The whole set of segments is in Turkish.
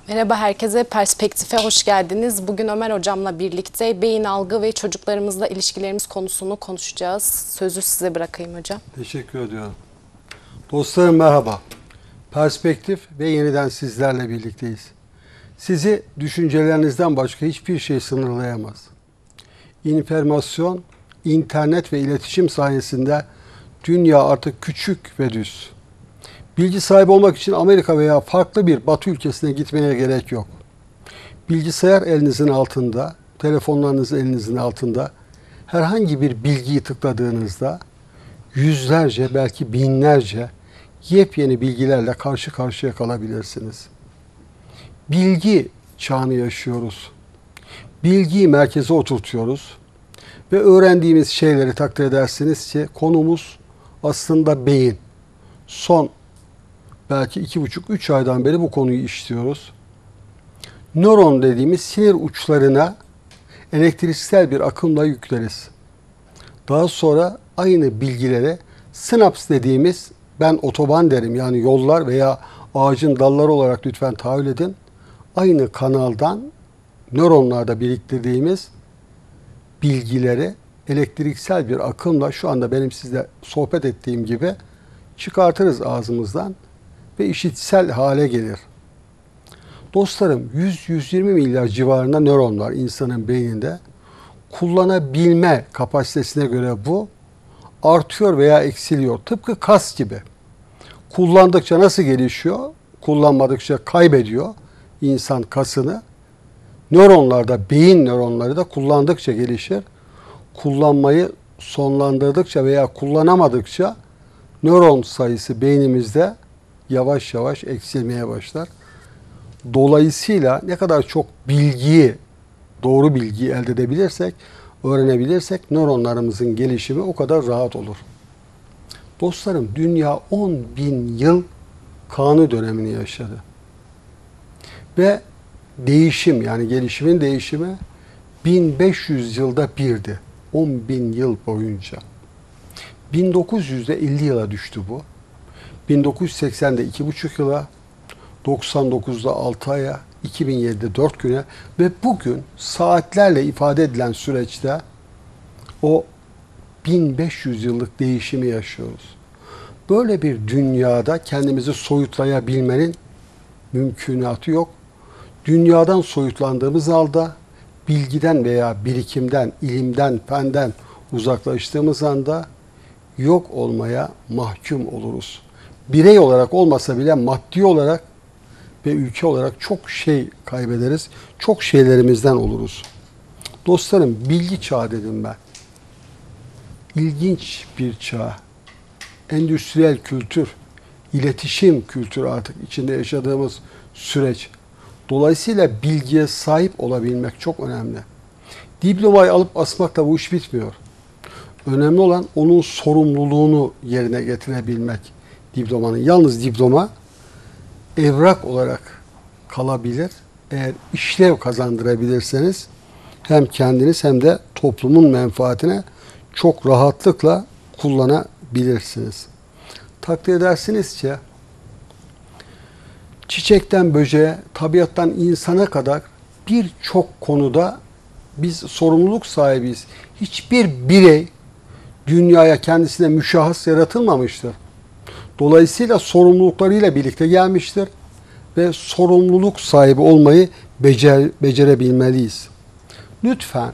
Merhaba herkese, Perspektif'e hoş geldiniz. Bugün Ömer Hocam'la birlikte beyin algı ve çocuklarımızla ilişkilerimiz konusunu konuşacağız. Sözü size bırakayım hocam. Teşekkür ediyorum. Dostlarım merhaba. Perspektif ve yeniden sizlerle birlikteyiz. Sizi düşüncelerinizden başka hiçbir şey sınırlayamaz. İnformasyon, internet ve iletişim sayesinde dünya artık küçük ve düz. Bilgi sahibi olmak için Amerika veya farklı bir Batı ülkesine gitmeye gerek yok. Bilgisayar elinizin altında, telefonlarınız elinizin altında. Herhangi bir bilgiyi tıkladığınızda yüzlerce, belki binlerce yepyeni bilgilerle karşı karşıya kalabilirsiniz. Bilgi çağını yaşıyoruz. Bilgiyi merkeze oturtuyoruz ve öğrendiğimiz şeyleri takdir edersiniz ki konumuz aslında beyin. Son belki 2,5-3 aydan beri bu konuyu işliyoruz. Nöron dediğimiz sinir uçlarına elektriksel bir akımla yükleriz. Daha sonra aynı bilgileri sinaps dediğimiz, ben otoban derim yani yollar veya ağacın dalları olarak lütfen tahayyül edin. Aynı kanaldan nöronlarda biriktirdiğimiz bilgileri elektriksel bir akımla şu anda benim sizle sohbet ettiğim gibi çıkartırız ağzımızdan ve işitsel hale gelir. Dostlarım 100-120 milyar civarında nöron var insanın beyninde. Kullanabilme kapasitesine göre bu artıyor veya eksiliyor. Tıpkı kas gibi. Kullandıkça nasıl gelişiyor? Kullanmadıkça kaybediyor insan kasını. Nöronlarda, beyin nöronları da kullandıkça gelişir. Kullanmayı sonlandırdıkça veya kullanamadıkça nöron sayısı beynimizde yavaş yavaş eksilmeye başlar. Dolayısıyla ne kadar çok bilgiyi, doğru bilgiyi elde edebilirsek, öğrenebilirsek nöronlarımızın gelişimi o kadar rahat olur. Dostlarım dünya 10.000 yıl kanı dönemini yaşadı. Ve değişim yani gelişimin değişimi 1500 yılda birdi. 10.000 yıl boyunca. 1900'de 50 yıla düştü bu. 1980'de 2,5 yıla, 99'da 6 aya, 2007'de 4 güne ve bugün saatlerle ifade edilen süreçte o 1500 yıllık değişimi yaşıyoruz. Böyle bir dünyada kendimizi soyutlayabilmenin mümkünatı yok. Dünyadan soyutlandığımız halde bilgiden veya birikimden, ilimden, fenden uzaklaştığımız anda yok olmaya mahkum oluruz. Birey olarak olmasa bile maddi olarak ve ülke olarak çok şey kaybederiz. Çok şeylerimizden oluruz. Dostlarım bilgi çağı dedim ben. İlginç bir çağ. Endüstriyel kültür, iletişim kültürü artık içinde yaşadığımız süreç. Dolayısıyla bilgiye sahip olabilmek çok önemli. Diplomayı alıp asmakla bu iş bitmiyor. Önemli olan onun sorumluluğunu yerine getirebilmek diplomanın. Yalnız diploma evrak olarak kalabilir. Eğer işlev kazandırabilirseniz hem kendiniz hem de toplumun menfaatine çok rahatlıkla kullanabilirsiniz. Takdir edersiniz ki çiçekten böceğe, tabiattan insana kadar birçok konuda biz sorumluluk sahibiyiz. Hiçbir birey dünyaya kendisine müşahhas yaratılmamıştır. Dolayısıyla sorumluluklarıyla birlikte gelmiştir ve sorumluluk sahibi olmayı becerebilmeliyiz. Lütfen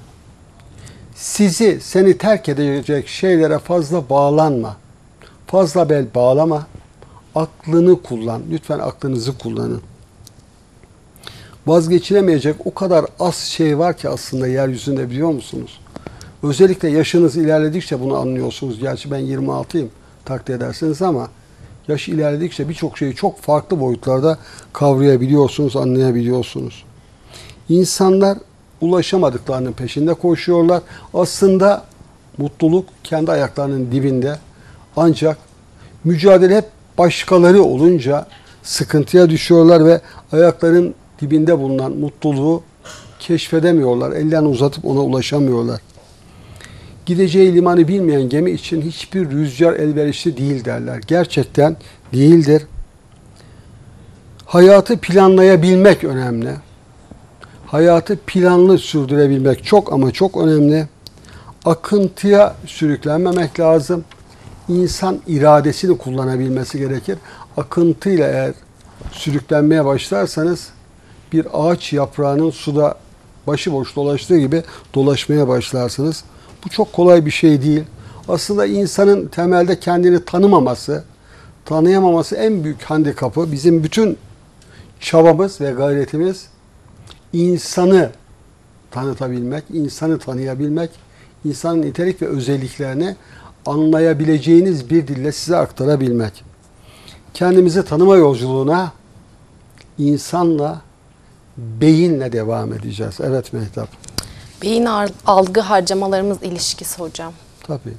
seni terk edecek şeylere fazla bağlanma. Fazla bel bağlama. Aklını kullan. Lütfen aklınızı kullanın. Vazgeçilemeyecek o kadar az şey var ki aslında yeryüzünde, biliyor musunuz? Özellikle yaşınız ilerledikçe bunu anlıyorsunuz. Gerçi ben 26'yım takdir edersiniz ama yaş ilerledikçe birçok şeyi çok farklı boyutlarda kavrayabiliyorsunuz, anlayabiliyorsunuz. İnsanlar ulaşamadıklarının peşinde koşuyorlar. Aslında mutluluk kendi ayaklarının dibinde. Ancak mücadele hep başkaları olunca sıkıntıya düşüyorlar ve ayakların dibinde bulunan mutluluğu keşfedemiyorlar. Ellerini uzatıp ona ulaşamıyorlar. Gideceği limanı bilmeyen gemi için hiçbir rüzgar elverişli değil derler. Gerçekten değildir. Hayatı planlayabilmek önemli. Hayatı planlı sürdürebilmek çok ama çok önemli. Akıntıya sürüklenmemek lazım. İnsan iradesini kullanabilmesi gerekir. Akıntıyla eğer sürüklenmeye başlarsanız bir ağaç yaprağının suda başıboş dolaştığı gibi dolaşmaya başlarsınız. Bu çok kolay bir şey değil. Aslında insanın temelde kendini tanıyamaması en büyük handikapı. Bizim bütün çabamız ve gayretimiz insanı tanıtabilmek, insanı tanıyabilmek, insanın nitelik ve özelliklerini anlayabileceğiniz bir dille size aktarabilmek. Kendimizi tanıma yolculuğuna insanla, beyinle devam edeceğiz. Evet Mehtap. Beyin algı harcamalarımız ilişkisi hocam. Tabii.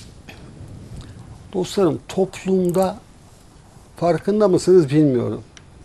Dostlarım, toplumda farkında mısınız bilmiyorum.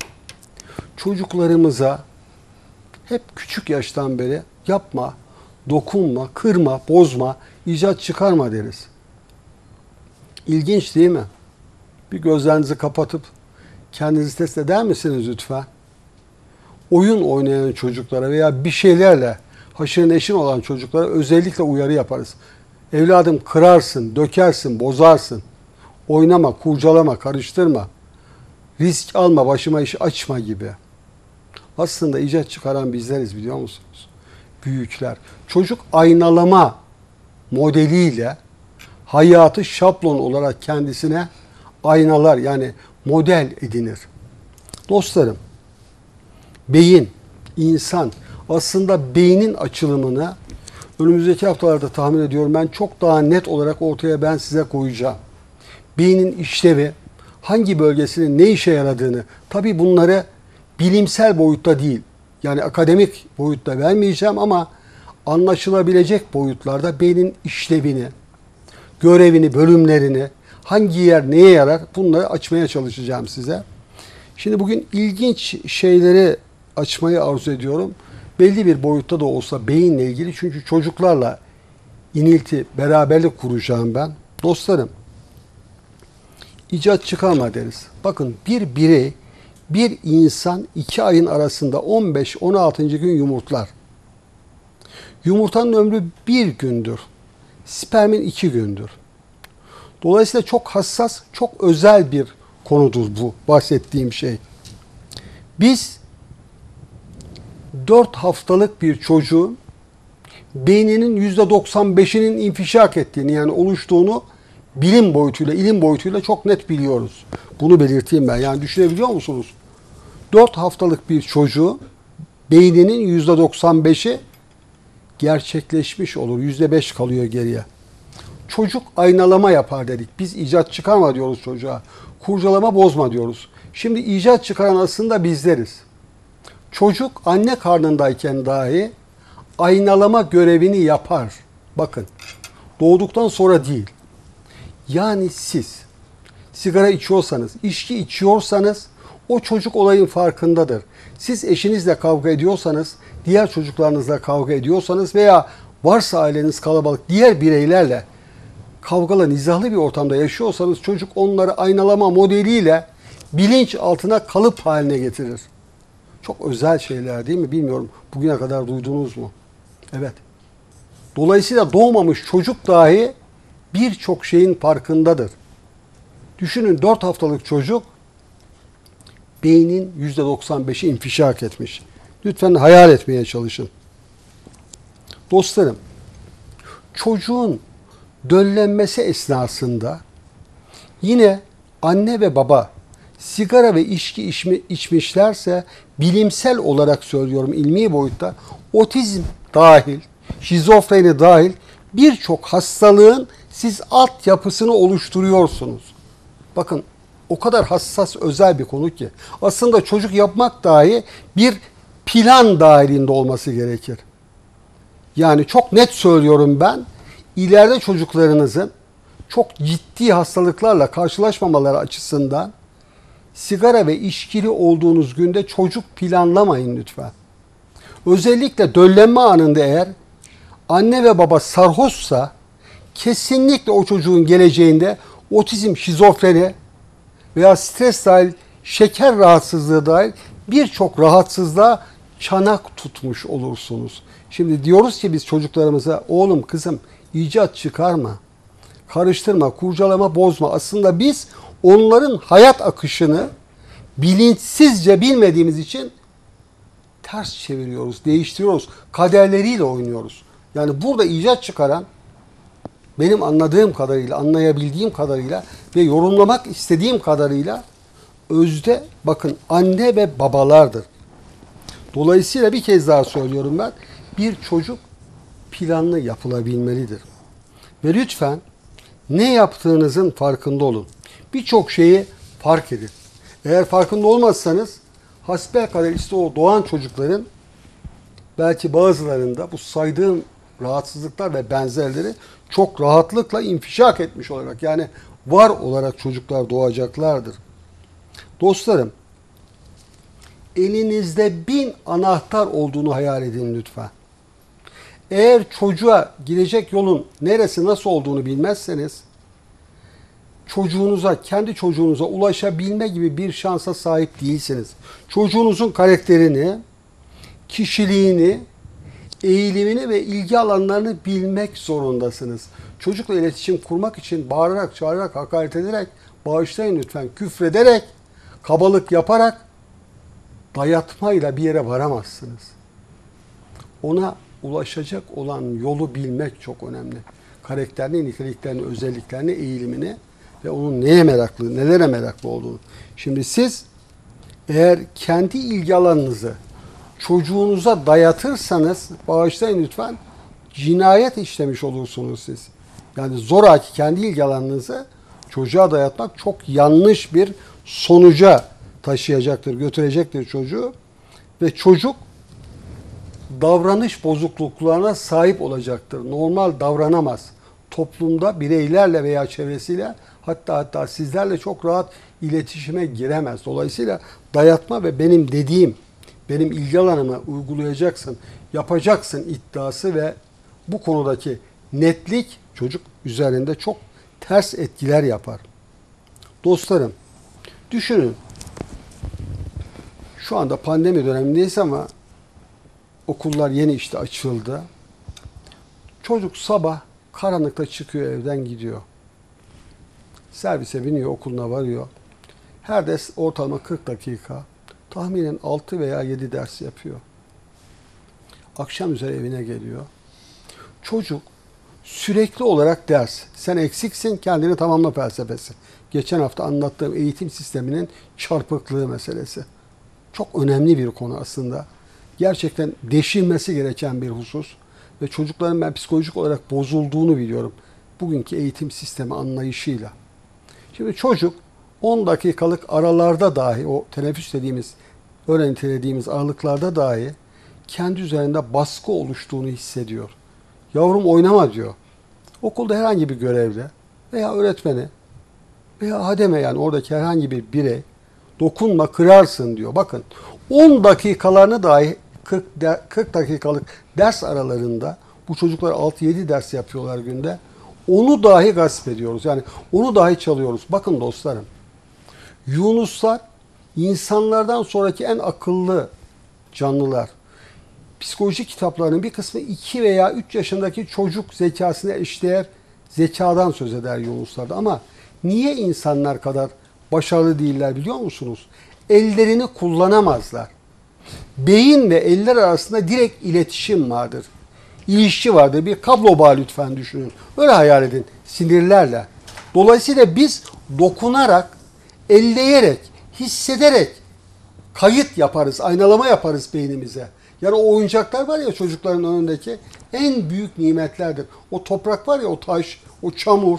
Çocuklarımıza hep küçük yaştan beri yapma, dokunma, kırma, bozma, icat çıkarma deriz. İlginç değil mi? Bir gözlerinizi kapatıp kendinizi test eder misiniz lütfen? Oyun oynayan çocuklara veya bir şeylerle haşır neşir olan çocuklara özellikle uyarı yaparız. Evladım, kırarsın, dökersin, bozarsın. Oynama, kurcalama, karıştırma. Risk alma, başıma iş açma gibi. Aslında icat çıkaran bizleriz, biliyor musunuz? Büyükler. Çocuk aynalama modeliyle hayatı şablon olarak kendisine aynalar, yani model edinir. Dostlarım, beyin, insan, aslında beynin açılımını önümüzdeki haftalarda tahmin ediyorum ben çok daha net olarak ortaya ben size koyacağım. Beynin işlevi, hangi bölgesinin ne işe yaradığını, tabii bunları bilimsel boyutta değil, yani akademik boyutta vermeyeceğim ama anlaşılabilecek boyutlarda beynin işlevini, görevini, bölümlerini, hangi yer neye yarar, bunları açmaya çalışacağım size. Şimdi bugün ilginç şeyleri açmayı arzu ediyorum. Belli bir boyutta da olsa beyinle ilgili, çünkü çocuklarla inilti, beraberlik kuracağım ben. Dostlarım, icat çıkarma deriz. Bakın, bir birey, bir insan 2 ayın arasında 15-16. gün yumurtlar. Yumurtanın ömrü 1 gündür. Spermin 2 gündür. Dolayısıyla çok hassas, çok özel bir konudur bu bahsettiğim şey. Biz 4 haftalık bir çocuğun beyninin %95'inin infişak ettiğini, yani oluştuğunu bilim boyutuyla, ilim boyutuyla çok net biliyoruz. Bunu belirteyim ben. Yani düşünebiliyor musunuz? 4 haftalık bir çocuğu beyninin %95'i gerçekleşmiş olur. %5 kalıyor geriye. Çocuk aynalama yapar dedik. Biz icat çıkarma diyoruz çocuğa. Kurcalama, bozma diyoruz. Şimdi icat çıkaran aslında bizleriz. Çocuk anne karnındayken dahi aynalama görevini yapar. Bakın, doğduktan sonra değil. Yani siz sigara içiyorsanız, içki içiyorsanız o çocuk olayın farkındadır. Siz eşinizle kavga ediyorsanız, diğer çocuklarınızla kavga ediyorsanız veya varsa aileniz kalabalık diğer bireylerle kavgalı, nizahlı bir ortamda yaşıyorsanız çocuk onları aynalama modeliyle bilinç altına kalıp haline getirir. Çok özel şeyler değil mi? Bilmiyorum. Bugüne kadar duydunuz mu? Evet. Dolayısıyla doğmamış çocuk dahi birçok şeyin farkındadır. Düşünün, 4 haftalık çocuk beynin %95'i infişak etmiş. Lütfen hayal etmeye çalışın. Dostlarım, çocuğun döllenmesi esnasında yine anne ve baba sigara ve içki içmişlerse, bilimsel olarak söylüyorum, ilmi boyutta otizm dahil, şizofreni dahil birçok hastalığın siz altyapısını oluşturuyorsunuz. Bakın, o kadar hassas, özel bir konu ki. Aslında çocuk yapmak dahi bir plan dahilinde olması gerekir. Yani çok net söylüyorum ben, ileride çocuklarınızın çok ciddi hastalıklarla karşılaşmamaları açısından sigara ve içkili olduğunuz günde çocuk planlamayın lütfen. Özellikle döllenme anında eğer anne ve baba sarhoşsa kesinlikle o çocuğun geleceğinde otizm, şizofreni veya stres dahil, şeker rahatsızlığı dahil birçok rahatsızlığa çanak tutmuş olursunuz. Şimdi diyoruz ki biz çocuklarımıza oğlum kızım icat çıkarma, karıştırma, kurcalama, bozma. Aslında biz onların hayat akışını bilinçsizce bilmediğimiz için ters çeviriyoruz, değiştiriyoruz. Kaderleriyle oynuyoruz. Yani burada icat çıkaran benim anladığım kadarıyla, anlayabildiğim kadarıyla ve yorumlamak istediğim kadarıyla özde bakın anne ve babalardır. Dolayısıyla bir kez daha söylüyorum ben, bir çocuk planlı yapılabilmelidir. Ve lütfen ne yaptığınızın farkında olun. Birçok şeyi fark edin. Eğer farkında olmazsanız hasbelkader işte o doğan çocukların belki bazılarında bu saydığım rahatsızlıklar ve benzerleri çok rahatlıkla infişak etmiş olarak yani var olarak çocuklar doğacaklardır. Dostlarım, elinizde 1000 anahtar olduğunu hayal edin lütfen. Eğer çocuğa girecek yolun neresi nasıl olduğunu bilmezseniz çocuğunuza, kendi çocuğunuza ulaşabilme gibi bir şansa sahip değilsiniz. Çocuğunuzun karakterini, kişiliğini, eğilimini ve ilgi alanlarını bilmek zorundasınız. Çocukla iletişim kurmak için bağırarak, çağırarak, hakaret ederek, bağışlayın lütfen, küfrederek, kabalık yaparak, dayatmayla bir yere varamazsınız. Ona ulaşacak olan yolu bilmek çok önemli. Karakterini, niteliklerini, özelliklerini, eğilimini ve onun neye meraklı, nelere meraklı olduğunu. Şimdi siz eğer kendi ilgi alanınızı çocuğunuza dayatırsanız, bağışlayın lütfen, cinayet işlemiş olursunuz siz. Yani zoraki kendi ilgi alanınızı çocuğa dayatmak çok yanlış bir sonuca taşıyacaktır, götürecektir çocuğu. Ve çocuk davranış bozukluklarına sahip olacaktır. Normal davranamaz. Toplumda bireylerle veya çevresiyle hatta sizlerle çok rahat iletişime giremez. Dolayısıyla dayatma ve benim dediğim, benim ilgi alanıma uygulayacaksın, yapacaksın iddiası ve bu konudaki netlik çocuk üzerinde çok ters etkiler yapar. Dostlarım, düşünün. Şu anda pandemi dönemindeyiz ama okullar yeni işte açıldı. Çocuk sabah karanlıkta çıkıyor evden gidiyor. Servise biniyor, okuluna varıyor. Her ders ortalama 40 dakika. Tahminen 6 veya 7 ders yapıyor. Akşam üzeri evine geliyor. Çocuk sürekli olarak ders. Sen eksiksin, kendini tamamla felsefesi. Geçen hafta anlattığım eğitim sisteminin çarpıklığı meselesi. Çok önemli bir konu aslında. Gerçekten deşilmesi gereken bir husus. Ve çocukların ben psikolojik olarak bozulduğunu biliyorum. Bugünkü eğitim sistemi anlayışıyla. Şimdi çocuk 10 dakikalık aralarda dahi, o teneffüs dediğimiz, öğrenti dediğimiz aralıklarda dahi kendi üzerinde baskı oluştuğunu hissediyor. Yavrum oynama diyor. Okulda herhangi bir görevle veya öğretmeni veya hademe yani oradaki herhangi bir birey dokunma kırarsın diyor. Bakın 10 dakikalarını dahi 40 dakikalık ders aralarında bu çocuklar 6-7 ders yapıyorlar günde. Onu dahi gasp ediyoruz. Yani onu dahi çalıyoruz. Bakın dostlarım. Yunuslar insanlardan sonraki en akıllı canlılar. Psikoloji kitaplarının bir kısmı 2 veya 3 yaşındaki çocuk zekasına eşdeğer zekadan söz eder Yunuslarda. Ama niye insanlar kadar başarılı değiller biliyor musunuz? Ellerini kullanamazlar. Beyin ve eller arasında direkt iletişim vardır. İlişki vardır. Bir kablo bağı lütfen düşünün. Öyle hayal edin sinirlerle. Dolayısıyla biz dokunarak, elleyerek, hissederek kayıt yaparız, aynalama yaparız beynimize. Yani o oyuncaklar var ya çocukların önündeki en büyük nimetlerdir. O toprak var ya, o taş, o çamur,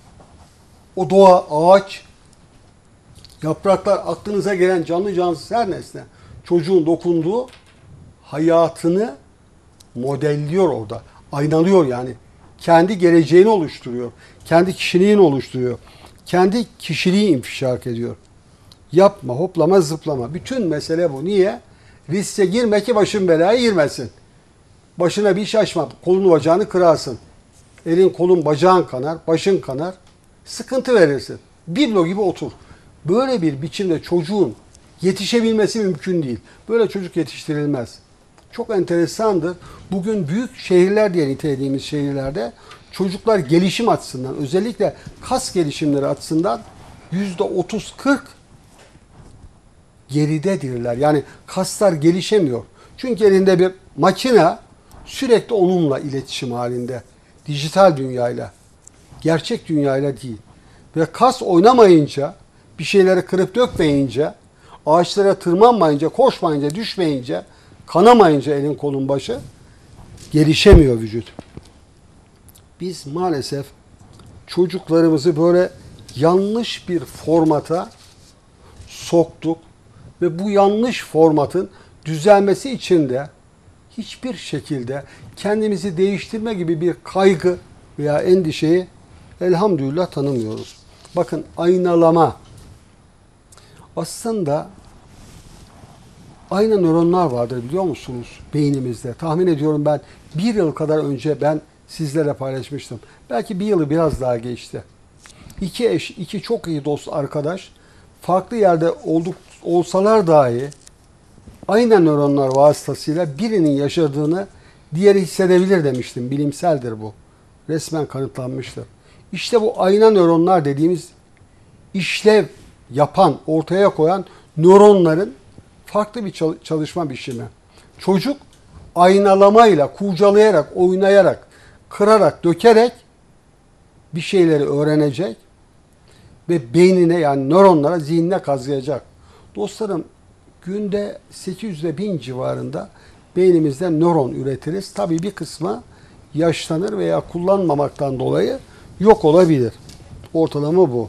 o doğa, ağaç, yapraklar, aklınıza gelen canlı cansız her nesne. Çocuğun dokunduğu hayatını modelliyor orada. Aynalıyor yani. Kendi geleceğini oluşturuyor. Kendi kişiliğini oluşturuyor. Kendi kişiliği infişak ediyor. Yapma, hoplama, zıplama. Bütün mesele bu. Niye? Riske girme ki başın belaya girmesin. Başına bir iş açma. Kolunu bacağını kırarsın. Elin, kolun, bacağın kanar, başın kanar. Sıkıntı verirsin. Biblo gibi otur. Böyle bir biçimde çocuğun Yetişebilmesi mümkün değil. Böyle çocuk yetiştirilmez. Çok enteresandır. Bugün büyük şehirler diye nitelediğimiz şehirlerde çocuklar gelişim açısından, özellikle kas gelişimleri açısından %30-40 geridedirler. Yani kaslar gelişemiyor. Çünkü elinde bir makine sürekli onunla iletişim halinde. Dijital dünyayla, gerçek dünyayla değil. Ve kas oynamayınca, bir şeyleri kırıp dökmeyince, ağaçlara tırmanmayınca, koşmayınca, düşmeyince, kanamayınca elin kolun başı gelişemiyor vücut. Biz maalesef çocuklarımızı böyle yanlış bir formata soktuk ve bu yanlış formatın düzelmesi için de hiçbir şekilde kendimizi değiştirme gibi bir kaygı veya endişeyi elhamdülillah tanımıyoruz. Bakın, aynalama. Aslında ayna nöronlar vardır, biliyor musunuz, beynimizde. Tahmin ediyorum ben 1 yıl kadar önce ben sizlerle paylaşmıştım. Belki 1 yılı biraz daha geçti. İki eş, iki çok iyi dost arkadaş farklı yerde olsalar dahi ayna nöronlar vasıtasıyla birinin yaşadığını diğeri hissedebilir demiştim. Bilimseldir bu. Resmen kanıtlanmıştır. İşte bu ayna nöronlar dediğimiz işlev yapan, ortaya koyan nöronların farklı bir çalışma biçimi. Çocuk aynalamayla, kurcalayarak, oynayarak, kırarak, dökerek bir şeyleri öğrenecek ve beynine, yani nöronlara, zihnine kazıyacak. Dostlarım, günde 800 ile 1000 civarında beynimizde nöron üretiriz. Tabii bir kısmı yaşlanır veya kullanmamaktan dolayı yok olabilir. Ortalama bu.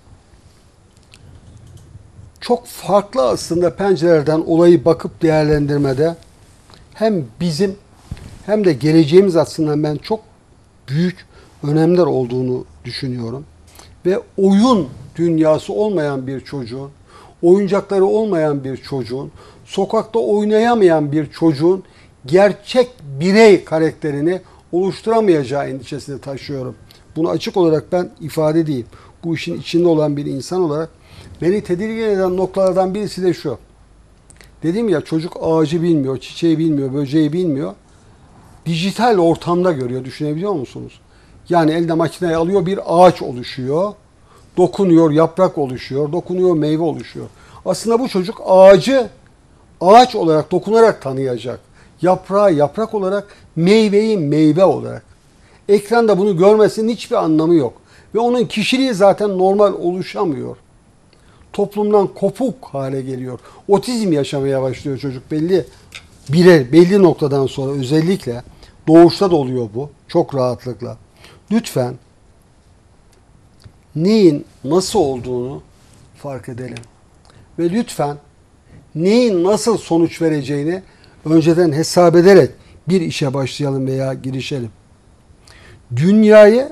Çok farklı aslında pencerelerden olayı bakıp değerlendirmede hem bizim hem de geleceğimiz açısından ben çok büyük önemler olduğunu düşünüyorum. Ve oyun dünyası olmayan bir çocuğun, oyuncakları olmayan bir çocuğun, sokakta oynayamayan bir çocuğun gerçek birey karakterini oluşturamayacağı endişesini taşıyorum. Bunu açık olarak ben ifade edeyim. Bu işin içinde olan bir insan olarak beni tedirgin eden noktalardan birisi de şu. Dedim ya, çocuk ağacı bilmiyor, çiçeği bilmiyor, böceği bilmiyor. Dijital ortamda görüyor. Düşünebiliyor musunuz? Yani elde makineyi alıyor, bir ağaç oluşuyor. Dokunuyor, yaprak oluşuyor. Dokunuyor, meyve oluşuyor. Aslında bu çocuk ağacı ağaç olarak dokunarak tanıyacak. Yaprağı yaprak olarak, meyveyi meyve olarak. Ekranda bunu görmesinin hiçbir anlamı yok. Ve onun kişiliği zaten normal oluşamıyor. Toplumdan kopuk hale geliyor. Otizm yaşamaya başlıyor çocuk belli noktadan sonra, özellikle doğuşta da oluyor bu çok rahatlıkla. Lütfen neyin nasıl olduğunu fark edelim. Ve lütfen neyin nasıl sonuç vereceğini önceden hesap ederek bir işe başlayalım veya girişelim. Dünyayı,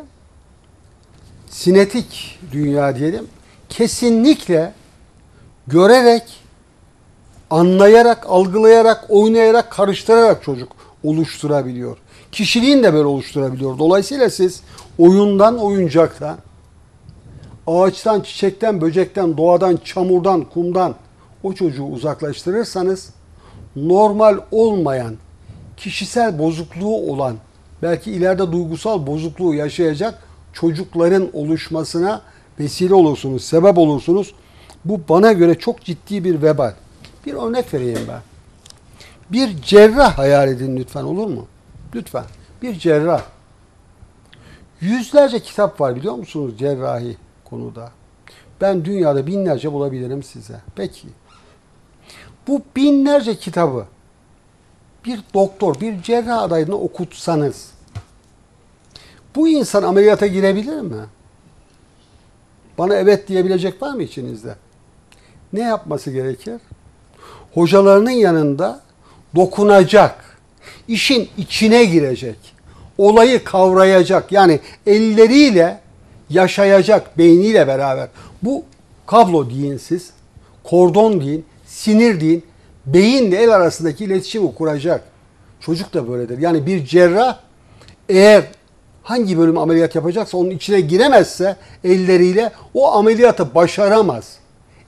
sinetik dünya diyelim, kesinlikle görerek, anlayarak, algılayarak, oynayarak, karıştırarak çocuk oluşturabiliyor. Kişiliğini de böyle oluşturabiliyor. Dolayısıyla siz oyundan, oyuncaktan, ağaçtan, çiçekten, böcekten, doğadan, çamurdan, kumdan o çocuğu uzaklaştırırsanız normal olmayan, kişisel bozukluğu olan, belki ileride duygusal bozukluğu yaşayacak çocukların oluşmasına vesile olursunuz, sebep olursunuz. Bu bana göre çok ciddi bir vebal. Bir örnek vereyim ben. Bir cerrah hayal edin lütfen, olur mu? Lütfen. Bir cerrah. Yüzlerce kitap var, biliyor musunuz, cerrahi konuda. Ben dünyada binlerce bulabilirim size. Peki. Bu binlerce kitabı bir doktor, bir cerrah adayına okutsanız bu insan ameliyata girebilir mi? Bana evet diyebilecek var mı içinizde? Ne yapması gerekir? Hocalarının yanında dokunacak, işin içine girecek, olayı kavrayacak, yani elleriyle yaşayacak, beyniyle beraber. Bu kablo deyin siz, kordon deyin, sinir deyin, beyinle el arasındaki iletişimi kuracak. Çocuk da böyledir. Yani bir cerrah eğer hangi bölüm ameliyat yapacaksa onun içine giremezse elleriyle o ameliyatı başaramaz.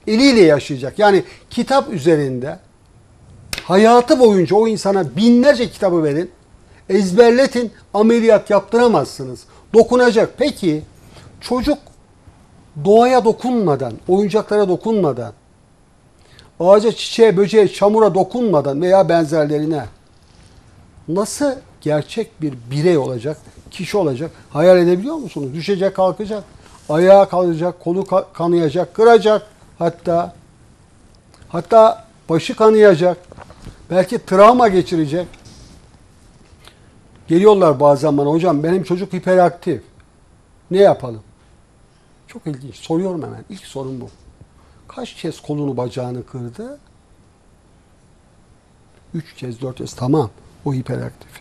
eliyle yaşayacak. Yani kitap üzerinde hayatı boyunca o insana binlerce kitabı verin, ezberletin, ameliyat yaptıramazsınız. Dokunacak. Peki çocuk doğaya dokunmadan, oyuncaklara dokunmadan, ağaca, çiçeğe, böceğe, çamura dokunmadan veya benzerlerine nasıl gerçek bir birey olacak, kişi olacak? Hayal edebiliyor musunuz? Düşecek, kalkacak, ayağa kalacak, kolu kanayacak, kıracak hatta başı kanayacak. Belki travma geçirecek. Geliyorlar bazen bana, hocam benim çocuk hiperaktif. Ne yapalım? Çok ilginç. Soruyorum hemen. İlk sorun bu. Kaç kez kolunu bacağını kırdı? 3 kez, 4 kez. Tamam. O hiperaktif.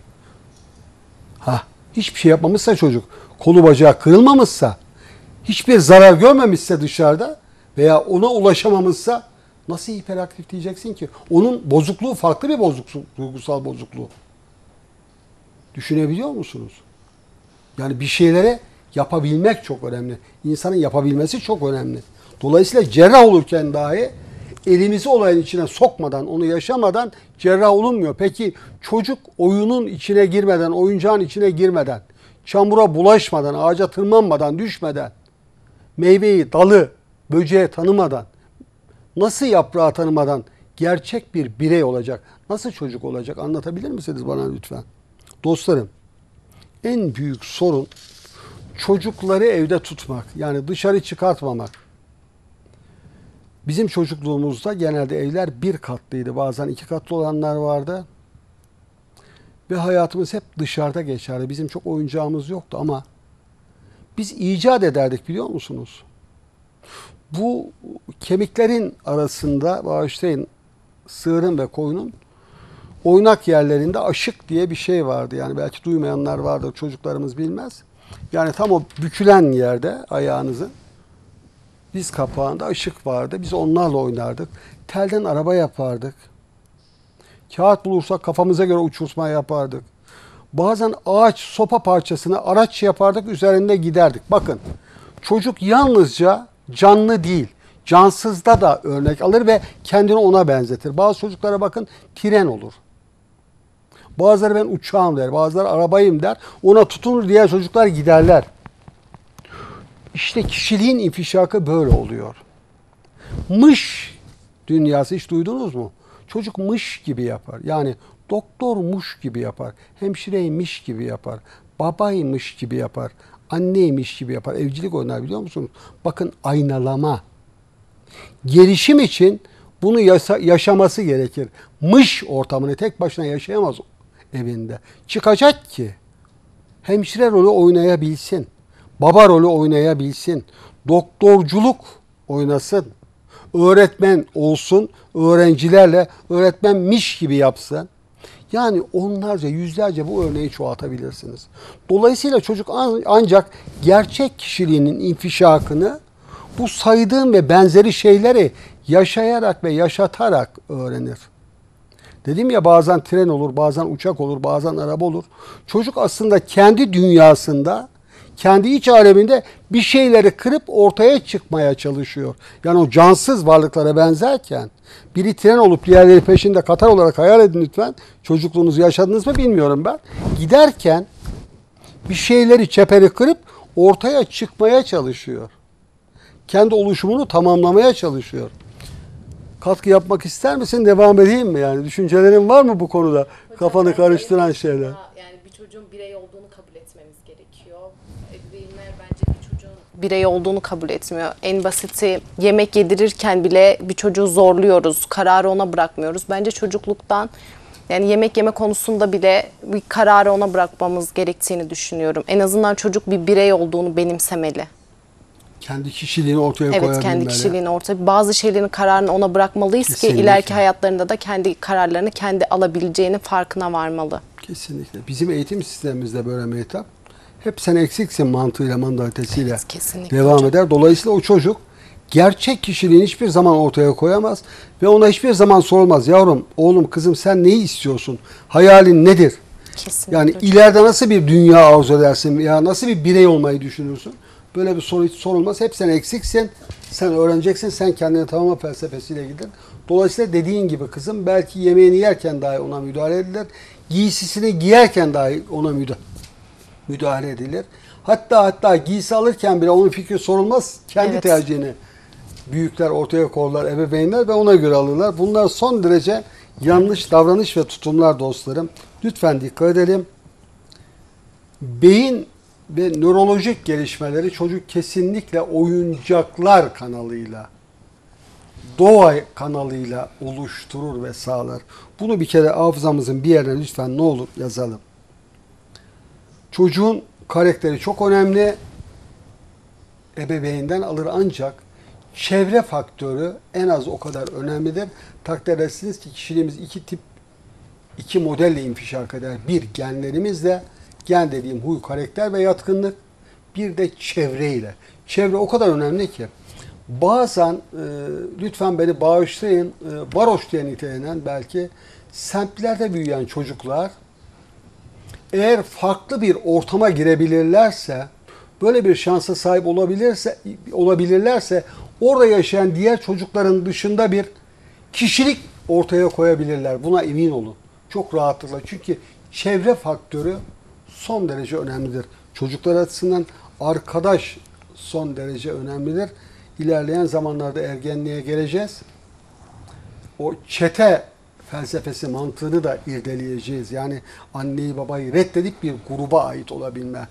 Hiçbir şey yapmamışsa çocuk, kolu bacağı kırılmamışsa, hiçbir zarar görmemişse dışarıda veya ona ulaşamamışsa nasıl hiperaktif diyeceksin ki? Onun bozukluğu farklı bir bozukluk, duygusal bozukluğu. Düşünebiliyor musunuz? Yani bir şeylere yapabilmek çok önemli. İnsanın yapabilmesi çok önemli. Dolayısıyla cerrah olurken dahi elimizi olayın içine sokmadan, onu yaşamadan cerrah olunmuyor. Peki çocuk oyunun içine girmeden, oyuncağın içine girmeden, çamura bulaşmadan, ağaca tırmanmadan, düşmeden, meyveyi, dalı, böceği tanımadan, nasıl yaprağı tanımadan gerçek bir birey olacak? Nasıl çocuk olacak? Anlatabilir misiniz bana lütfen? Dostlarım, en büyük sorun çocukları evde tutmak. Yani dışarı çıkartmamak. Bizim çocukluğumuzda genelde evler bir katlıydı. Bazen 2 katlı olanlar vardı. Ve hayatımız hep dışarıda geçerdi. Bizim çok oyuncağımız yoktu ama biz icat ederdik, biliyor musunuz? Bu kemiklerin arasında, bağışlayın, sığırın ve koyunun oynak yerlerinde aşık diye bir şey vardı. Yani belki duymayanlar vardır, çocuklarımız bilmez. Yani tam o bükülen yerde ayağınızın diz kapağında aşık vardı. Biz onlarla oynardık. Telden araba yapardık. Kağıt bulursak kafamıza göre uçurtma yapardık. Bazen ağaç sopa parçasını araç yapardık, üzerinde giderdik. Bakın, çocuk yalnızca canlı değil, cansızda da örnek alır ve kendini ona benzetir. Bazı çocuklara bakın, tren olur. Bazıları ben uçağım der, bazıları arabayım der. Ona tutunur, diğer çocuklar giderler. İşte kişiliğin infişakı böyle oluyor. Mış dünyası hiç duydunuz mu? Çocuk mış gibi yapar. Yani doktormuş gibi yapar. Hemşireymiş gibi yapar. Babaymış gibi yapar. Anneymiş gibi yapar. Evcilik oynar, biliyor musunuz? Bakın, aynalama. Gelişim için bunu yaşaması gerekir. Mış ortamını tek başına yaşayamaz evinde. Çıkacak ki hemşire rolü oynayabilsin. Baba rolü oynayabilsin. Doktorculuk oynasın. Öğretmen olsun. Öğrencilerle öğretmenmiş gibi yapsın. Yani onlarca, yüzlerce bu örneği çoğaltabilirsiniz. Dolayısıyla çocuk ancak gerçek kişiliğinin infişakını bu saydığım ve benzeri şeyleri yaşayarak ve yaşatarak öğrenir. Dedim ya, bazen tren olur, bazen uçak olur, bazen araba olur. Çocuk aslında kendi dünyasında, kendi iç aleminde bir şeyleri kırıp ortaya çıkmaya çalışıyor. Yani o cansız varlıklara benzerken biri tren olup diğerleri peşinde Katar olarak hayal edin lütfen. Çocukluğunuzu yaşadınız mı bilmiyorum ben. Giderken bir şeyleri, çeperi kırıp ortaya çıkmaya çalışıyor. Kendi oluşumunu tamamlamaya çalışıyor. Katkı yapmak ister misin? Devam edeyim mi? Yani düşüncelerin var mı bu konuda? Hocam, kafanı karıştıran şeyler. Yani bir çocuğun birey olduğunu kabul etmemiz gerekiyor. Ebeveynler bence bir çocuğun birey olduğunu kabul etmiyor. En basiti, yemek yedirirken bile bir çocuğu zorluyoruz. Kararı ona bırakmıyoruz. Bence çocukluktan, yani yemek yeme konusunda bile bir kararı ona bırakmamız gerektiğini düşünüyorum. En azından çocuk bir birey olduğunu benimsemeli. Kendi kişiliğini ortaya koyabilmeli. Evet, kendi kişiliğini ortaya, bazı şeylerin kararını ona bırakmalıyız Kesinlikle. ki ileriki hayatlarında da kendi kararlarını kendi alabileceğinin farkına varmalı. Kesinlikle. Bizim eğitim sistemimizde böyle Mehtap. Hep sen eksiksin mantığıyla, mantalitesiyle Kesinlikle devam hocam. eder. Dolayısıyla o çocuk gerçek kişiliğini hiçbir zaman ortaya koyamaz ve ona hiçbir zaman sorulmaz. Yavrum, oğlum, kızım, sen neyi istiyorsun? Hayalin nedir? Kesinlikle Yani hocam. ileride nasıl bir dünya arzu edersin ya nasıl bir birey olmayı düşünürsün? Böyle bir soru hiç sorulmaz. Hep sen eksiksin. Sen öğreneceksin. Sen kendini tamamla felsefesiyle gidin. Dolayısıyla dediğin gibi kızım belki yemeğini yerken dahi ona müdahale edilir. Giysisini giyerken dahi ona müdahale edilir. Hatta giysi alırken bile onun fikri sorulmaz. Kendi Evet. tercihini büyükler ortaya koyarlar, ebeveynler ve ona göre alırlar. Bunlar son derece yanlış davranış ve tutumlar dostlarım. Lütfen dikkat edelim. Beyin ve nörolojik gelişmeleri çocuk kesinlikle oyuncaklar kanalıyla, doğa kanalıyla oluşturur ve sağlar. Bunu bir kere hafızamızın bir yerine lütfen ne olur yazalım. Çocuğun karakteri çok önemli. Ebeveynden alır ancak çevre faktörü en az o kadar önemlidir. Takdir edersiniz ki kişiliğimiz iki modelle infişak eder. Bir, genlerimizle, gen dediğim huy, karakter ve yatkınlık. Bir de çevreyle. Çevre o kadar önemli ki bazen lütfen beni bağışlayın, varoş diye nitelenen belki semtlerde büyüyen çocuklar eğer farklı bir ortama girebilirlerse, böyle bir şansa sahip olabilirlerse orada yaşayan diğer çocukların dışında bir kişilik ortaya koyabilirler. Buna emin olun. Çok rahatlıkla. Çünkü çevre faktörü son derece önemlidir. Çocuklar açısından arkadaş son derece önemlidir. İlerleyen zamanlarda ergenliğe geleceğiz. O çete felsefesi mantığını da irdeleyeceğiz. Yani anneyi babayı reddedip bir gruba ait olabilme.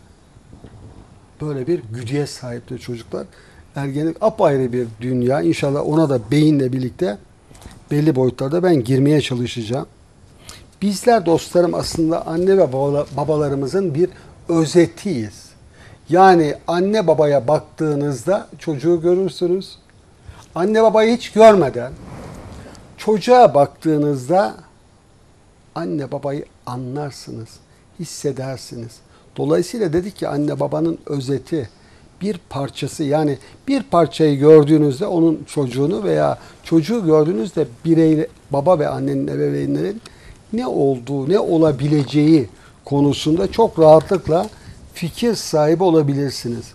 Böyle bir güdüye sahiptir çocuklar. Ergenlik apayrı bir dünya. İnşallah ona da beyinle birlikte belli boyutlarda ben girmeye çalışacağım. Bizler dostlarım aslında anne ve babalarımızın bir özetiyiz. Yani anne babaya baktığınızda çocuğu görürsünüz. Anne babayı hiç görmeden çocuğa baktığınızda anne babayı anlarsınız, hissedersiniz. Dolayısıyla dedik ki anne babanın özeti, bir parçası, yani bir parçayı gördüğünüzde onun çocuğunu veya çocuğu gördüğünüzde birey, baba ve annenin, ebeveynlerin ne olduğu, ne olabileceği konusunda çok rahatlıkla fikir sahibi olabilirsiniz.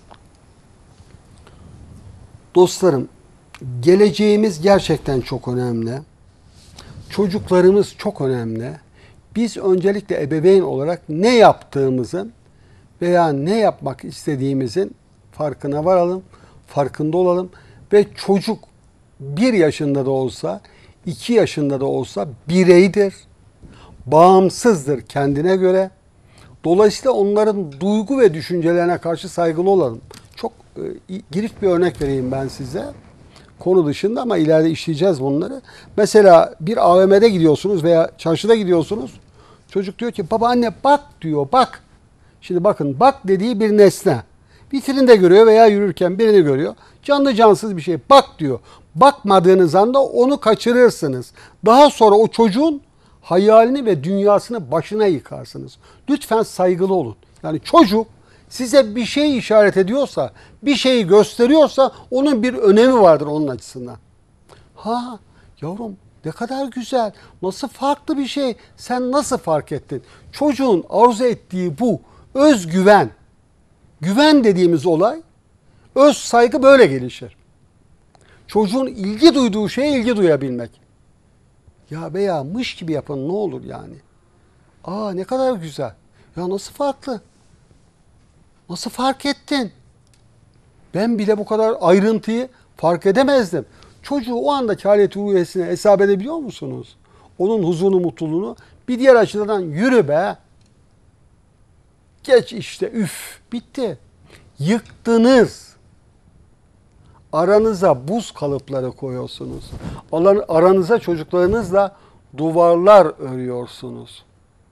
Dostlarım, geleceğimiz gerçekten çok önemli. Çocuklarımız çok önemli. Biz öncelikle ebeveyn olarak ne yaptığımızın veya ne yapmak istediğimizin farkına varalım, farkında olalım ve çocuk 1 yaşında da olsa, 2 yaşında da olsa bireydir, bağımsızdır kendine göre. Dolayısıyla onların duygu ve düşüncelerine karşı saygılı olalım. Çok girift bir örnek vereyim ben size. Konu dışında ama ileride işleyeceğiz bunları. Mesela bir AVM'de gidiyorsunuz veya çarşıda gidiyorsunuz. Çocuk diyor ki baba anne bak diyor, bak. Şimdi bakın, bak dediği bir nesne. Vitrinde görüyor veya yürürken birini görüyor. Canlı cansız bir şey. Bak diyor. Bakmadığınız anda onu kaçırırsınız. Daha sonra o çocuğun hayalini ve dünyasını başına yıkarsınız. Lütfen saygılı olun. Yani çocuk size bir şey işaret ediyorsa, bir şeyi gösteriyorsa onun bir önemi vardır onun açısından. Ha yavrum ne kadar güzel, nasıl farklı bir şey, sen nasıl fark ettin? Çocuğun arzu ettiği bu özgüven. Güven dediğimiz olay, öz saygı böyle gelişir. Çocuğun ilgi duyduğu şeye ilgi duyabilmek. Ya veya mış gibi yapın ne olur yani. Aa ne kadar güzel. Ya nasıl farklı? Nasıl fark ettin? Ben bile bu kadar ayrıntıyı fark edemezdim. Çocuğu o andaki haleti ruhiyesine hesap edebiliyor musunuz? Onun huzurunu, mutluluğunu. Bir diğer açıdan yürü be. Geç işte, üf, bitti. Yıktınız. Aranıza buz kalıpları koyuyorsunuz. Aranıza çocuklarınızla duvarlar örüyorsunuz.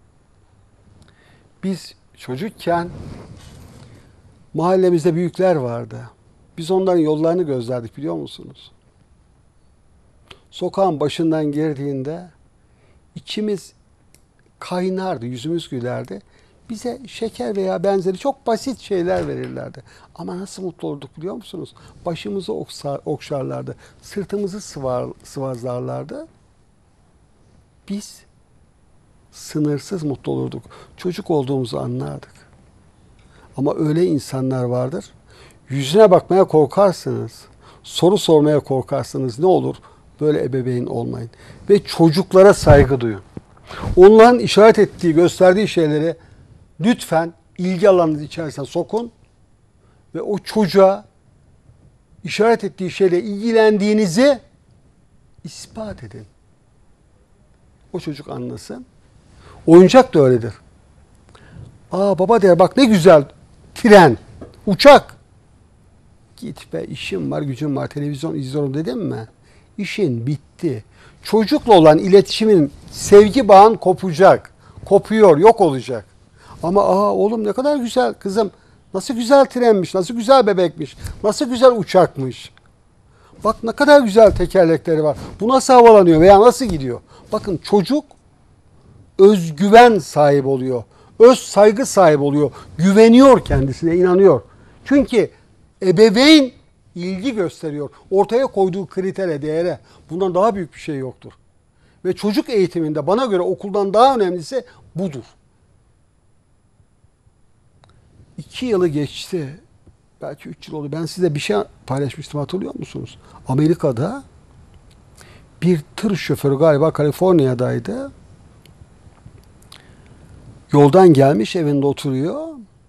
Biz çocukken mahallemizde büyükler vardı. Biz onların yollarını gözlerdik biliyor musunuz? Sokağın başından girdiğinde içimiz kaynardı, yüzümüz gülerdi. Bize şeker veya benzeri çok basit şeyler verirlerdi. Ama nasıl mutlu olduk biliyor musunuz? Başımızı okşarlardı, sırtımızı sıvazlarlardı. Biz sınırsız mutlu olurduk. Çocuk olduğumuzu anlardık. Ama öyle insanlar vardır. Yüzüne bakmaya korkarsınız. Soru sormaya korkarsınız. Ne olur böyle ebeveyn olmayın. Ve çocuklara saygı duyun. Onların işaret ettiği, gösterdiği şeyleri lütfen ilgi alanınız içerisine sokun. Ve o çocuğa işaret ettiği şeyle ilgilendiğinizi ispat edin. O çocuk anlasın. Oyuncak da öyledir. Aa baba der, bak ne güzel tren, uçak. Git be, işim var, gücüm var, televizyon izliyorum dedim mi? İşin bitti. Çocukla olan iletişimin, sevgi bağın kopacak. Kopuyor, yok olacak. Ama oğlum ne kadar güzel kızım. Nasıl güzel trenmiş, nasıl güzel bebekmiş, nasıl güzel uçakmış. Bak ne kadar güzel tekerlekleri var. Bu nasıl havalanıyor veya nasıl gidiyor? Bakın çocuk özgüven sahibi oluyor. Öz saygı sahibi oluyor. Güveniyor kendisine, inanıyor. Çünkü ebeveyn ilgi gösteriyor. Ortaya koyduğu kritere, değere. Bundan daha büyük bir şey yoktur. Ve çocuk eğitiminde bana göre okuldan daha önemlisi budur. 2 yılı geçti. Belki 3 yıl oldu. Ben size bir şey paylaşmıştım, hatırlıyor musunuz? Amerika'da bir tır şoförü, galiba Kaliforniya'daydı. Yoldan gelmiş, evinde oturuyor.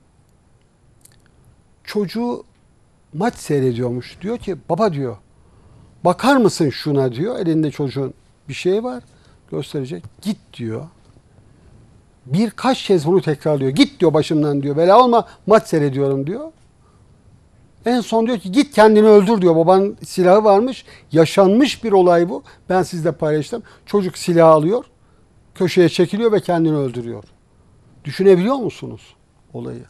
Çocuğu maç seyrediyormuş. Diyor ki baba diyor, bakar mısın şuna diyor. Elinde çocuğun bir şey var. Gösterecek. Git diyor. Birkaç kez bunu tekrarlıyor. Git diyor başımdan diyor. Bela olma, maç seyrediyorum diyor. En son diyor ki git kendini öldür diyor. Babanın silahı varmış. Yaşanmış bir olay bu. Ben sizle paylaştım. Çocuk silahı alıyor. Köşeye çekiliyor ve kendini öldürüyor. Düşünebiliyor musunuz olayı?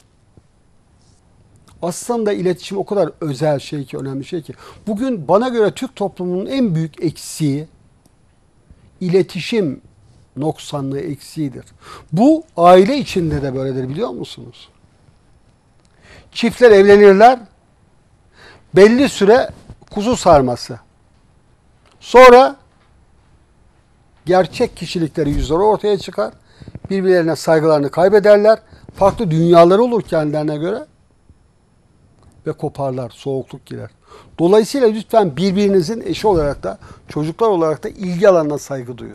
Aslında iletişim o kadar özel şey ki, önemli şey ki. Bugün bana göre Türk toplumunun en büyük eksiği iletişim noksanlığı, eksiğidir. Bu aile içinde de böyledir, biliyor musunuz? Çiftler evlenirler. Belli süre kuzu sarması. Sonra gerçek kişilikleri, yüzleri ortaya çıkar. Birbirlerine saygılarını kaybederler. Farklı dünyaları olur kendilerine göre. Ve koparlar, soğukluk girer. Dolayısıyla lütfen birbirinizin eşi olarak da, çocuklar olarak da ilgi alanına saygı duyun.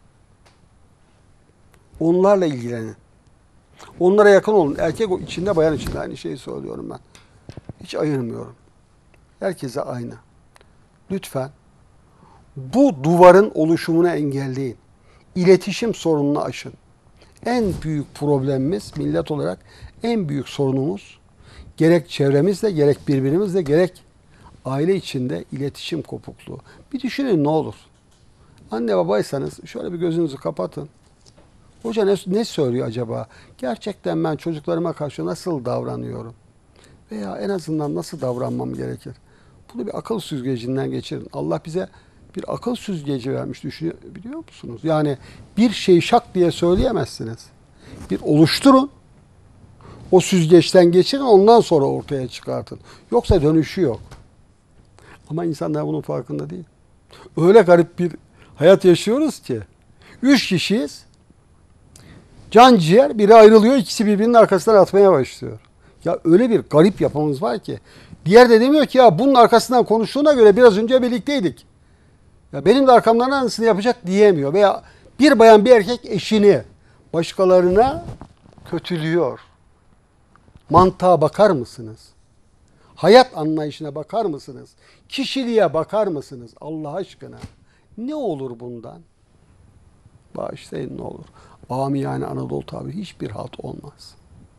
Onlarla ilgilenin. Onlara yakın olun. Erkek içinde, bayan içinde, aynı şeyi söylüyorum ben. Hiç ayırmıyorum. Herkese aynı. Lütfen bu duvarın oluşumunu engelleyin. İletişim sorununu aşın. En büyük problemimiz millet olarak, en büyük sorunumuz gerek çevremizle, gerek birbirimizle, gerek aile içinde iletişim kopukluğu. Bir düşünün ne olur. Anne babaysanız şöyle bir gözünüzü kapatın. Hoca ne söylüyor acaba? Gerçekten ben çocuklarıma karşı nasıl davranıyorum? Veya en azından nasıl davranmam gerekir? Bunu bir akıl süzgecinden geçirin. Allah bize bir akıl süzgeci vermiş, biliyor musunuz? Yani bir şeyi şak diye söyleyemezsiniz. Bir oluşturun. O süzgeçten geçirin, ondan sonra ortaya çıkartın. Yoksa dönüşü yok. Ama insanlar bunun farkında değil. Öyle garip bir hayat yaşıyoruz ki. 3 kişiyiz. Can ciğer, biri ayrılıyor, ikisi birbirinin arkasından atmaya başlıyor. Ya öyle bir garip yapımız var ki. Diğer de demiyor ki ya bunun arkasından konuştuğuna göre biraz önce birlikteydik. Ya benim de arkamdan aynısını yapacak diyemiyor. Veya bir bayan bir erkek eşini başkalarına kötülüyor. Mantığa bakar mısınız? Hayat anlayışına bakar mısınız? Kişiliğe bakar mısınız? Allah aşkına. Ne olur bundan? Bağışlayın ne olur. Amiyane Anadolu tabiri hiçbir halt olmaz.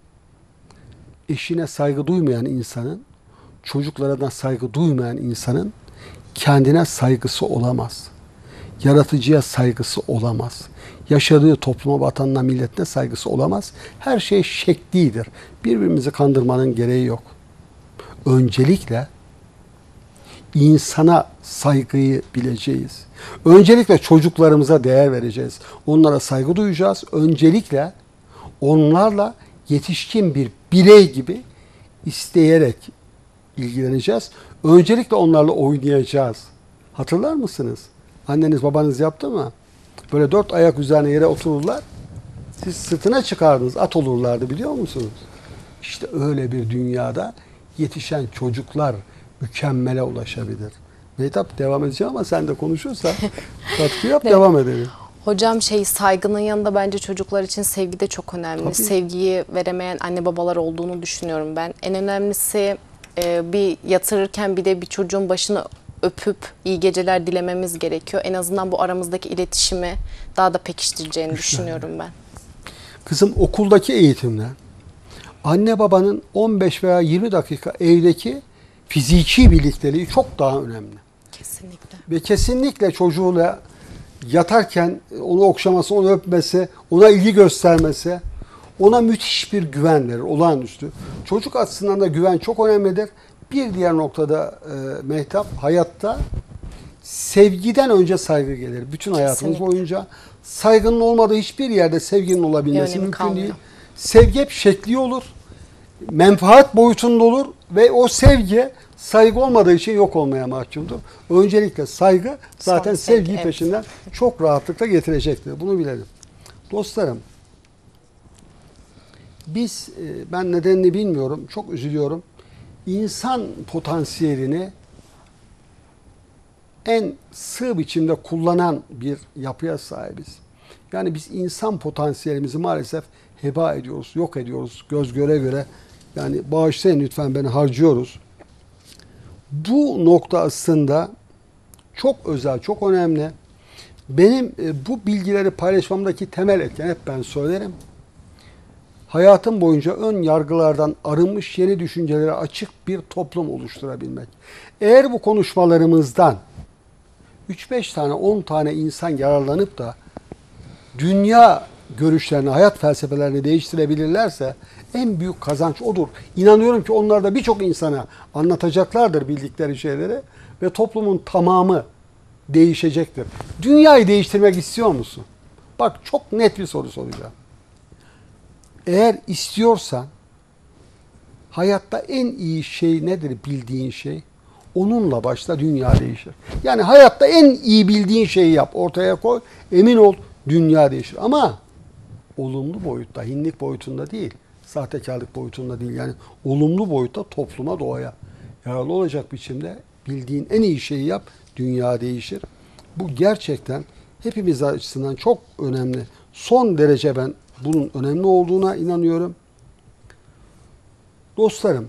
Eşine saygı duymayan insanın, çocuklarına saygı duymayan insanın kendine saygısı olamaz. Yaratıcıya saygısı olamaz. Yaşadığı topluma, vatanına, milletine saygısı olamaz. Her şey şeklidir. Birbirimizi kandırmanın gereği yok. Öncelikle insana saygıyı bileceğiz. Öncelikle çocuklarımıza değer vereceğiz. Onlara saygı duyacağız. Öncelikle onlarla yetişkin bir birey gibi isteyerek ilgileneceğiz. Öncelikle onlarla oynayacağız. Hatırlar mısınız? Anneniz babanız yaptı mı? Böyle 4 ayak üzerine yere otururlar. Siz sırtına çıkardınız, at olurlardı, biliyor musunuz? İşte öyle bir dünyada yetişen çocuklar mükemmele ulaşabilir. Mehtap, devam edeceğim ama sen de konuşursan katkı yap, devam edelim. Hocam saygının yanında bence çocuklar için sevgi de çok önemli. Tabii. Sevgiyi veremeyen anne babalar olduğunu düşünüyorum ben. En önemlisi bir yatırırken bir de bir çocuğun başını öpüp iyi geceler dilememiz gerekiyor. En azından bu aramızdaki iletişimi daha da pekiştireceğini düşünüyorum ben. Kızım, okuldaki eğitimle anne babanın 15 veya 20 dakika evdeki fiziki birlikteliği çok daha önemli. Kesinlikle. Ve kesinlikle çocuğuyla yatarken onu okşaması, onu öpmesi, ona ilgi göstermesi ona müthiş bir güven verir, olağanüstü. Çocuk açısından da güven çok önemlidir. Bir diğer noktada Mehtap, hayatta sevgiden önce saygı gelir. Bütün hayatımız Kesinlikle. boyunca saygının olmadığı hiçbir yerde sevginin olabilmesi Önemi mümkün kalmıyor. değil. Sevgi hep şekli olur, menfaat boyutunda olur ve o sevgi saygı olmadığı için yok olmaya mahkumdur. Öncelikle saygı zaten Sonra sevgi, sevgiyi evet. peşinden çok rahatlıkla getirecektir. Bunu bilelim. Dostlarım, biz, ben nedenini bilmiyorum, çok üzülüyorum. İnsan potansiyelini en sığ biçimde kullanan bir yapıya sahibiz. Yani biz insan potansiyelimizi maalesef heba ediyoruz, yok ediyoruz göz göre göre. Yani bağışlayın lütfen, beni harcıyoruz. Bu nokta aslında çok özel, çok önemli. Benim bu bilgileri paylaşmamdaki temel etken, hep ben söylerim, hayatım boyunca ön yargılardan arınmış yeni düşüncelere açık bir toplum oluşturabilmek. Eğer bu konuşmalarımızdan 3-5 tane, 10 tane insan yararlanıp da dünya görüşlerini, hayat felsefelerini değiştirebilirlerse en büyük kazanç odur. İnanıyorum ki onlar da birçok insana anlatacaklardır bildikleri şeyleri ve toplumun tamamı değişecektir. Dünyayı değiştirmek istiyor musun? Bak, çok net bir soru soracağım. Eğer istiyorsan hayatta en iyi şey nedir bildiğin şey? Onunla başla, dünya değişir. Yani hayatta en iyi bildiğin şeyi yap, ortaya koy, emin ol dünya değişir. Ama olumlu boyutta, hinlik boyutunda değil, sahtekarlık boyutunda değil. Yani olumlu boyutta topluma, doğaya yararlı olacak biçimde bildiğin en iyi şeyi yap, dünya değişir. Bu gerçekten hepimiz açısından çok önemli. Son derece ben bunun önemli olduğuna inanıyorum. Dostlarım,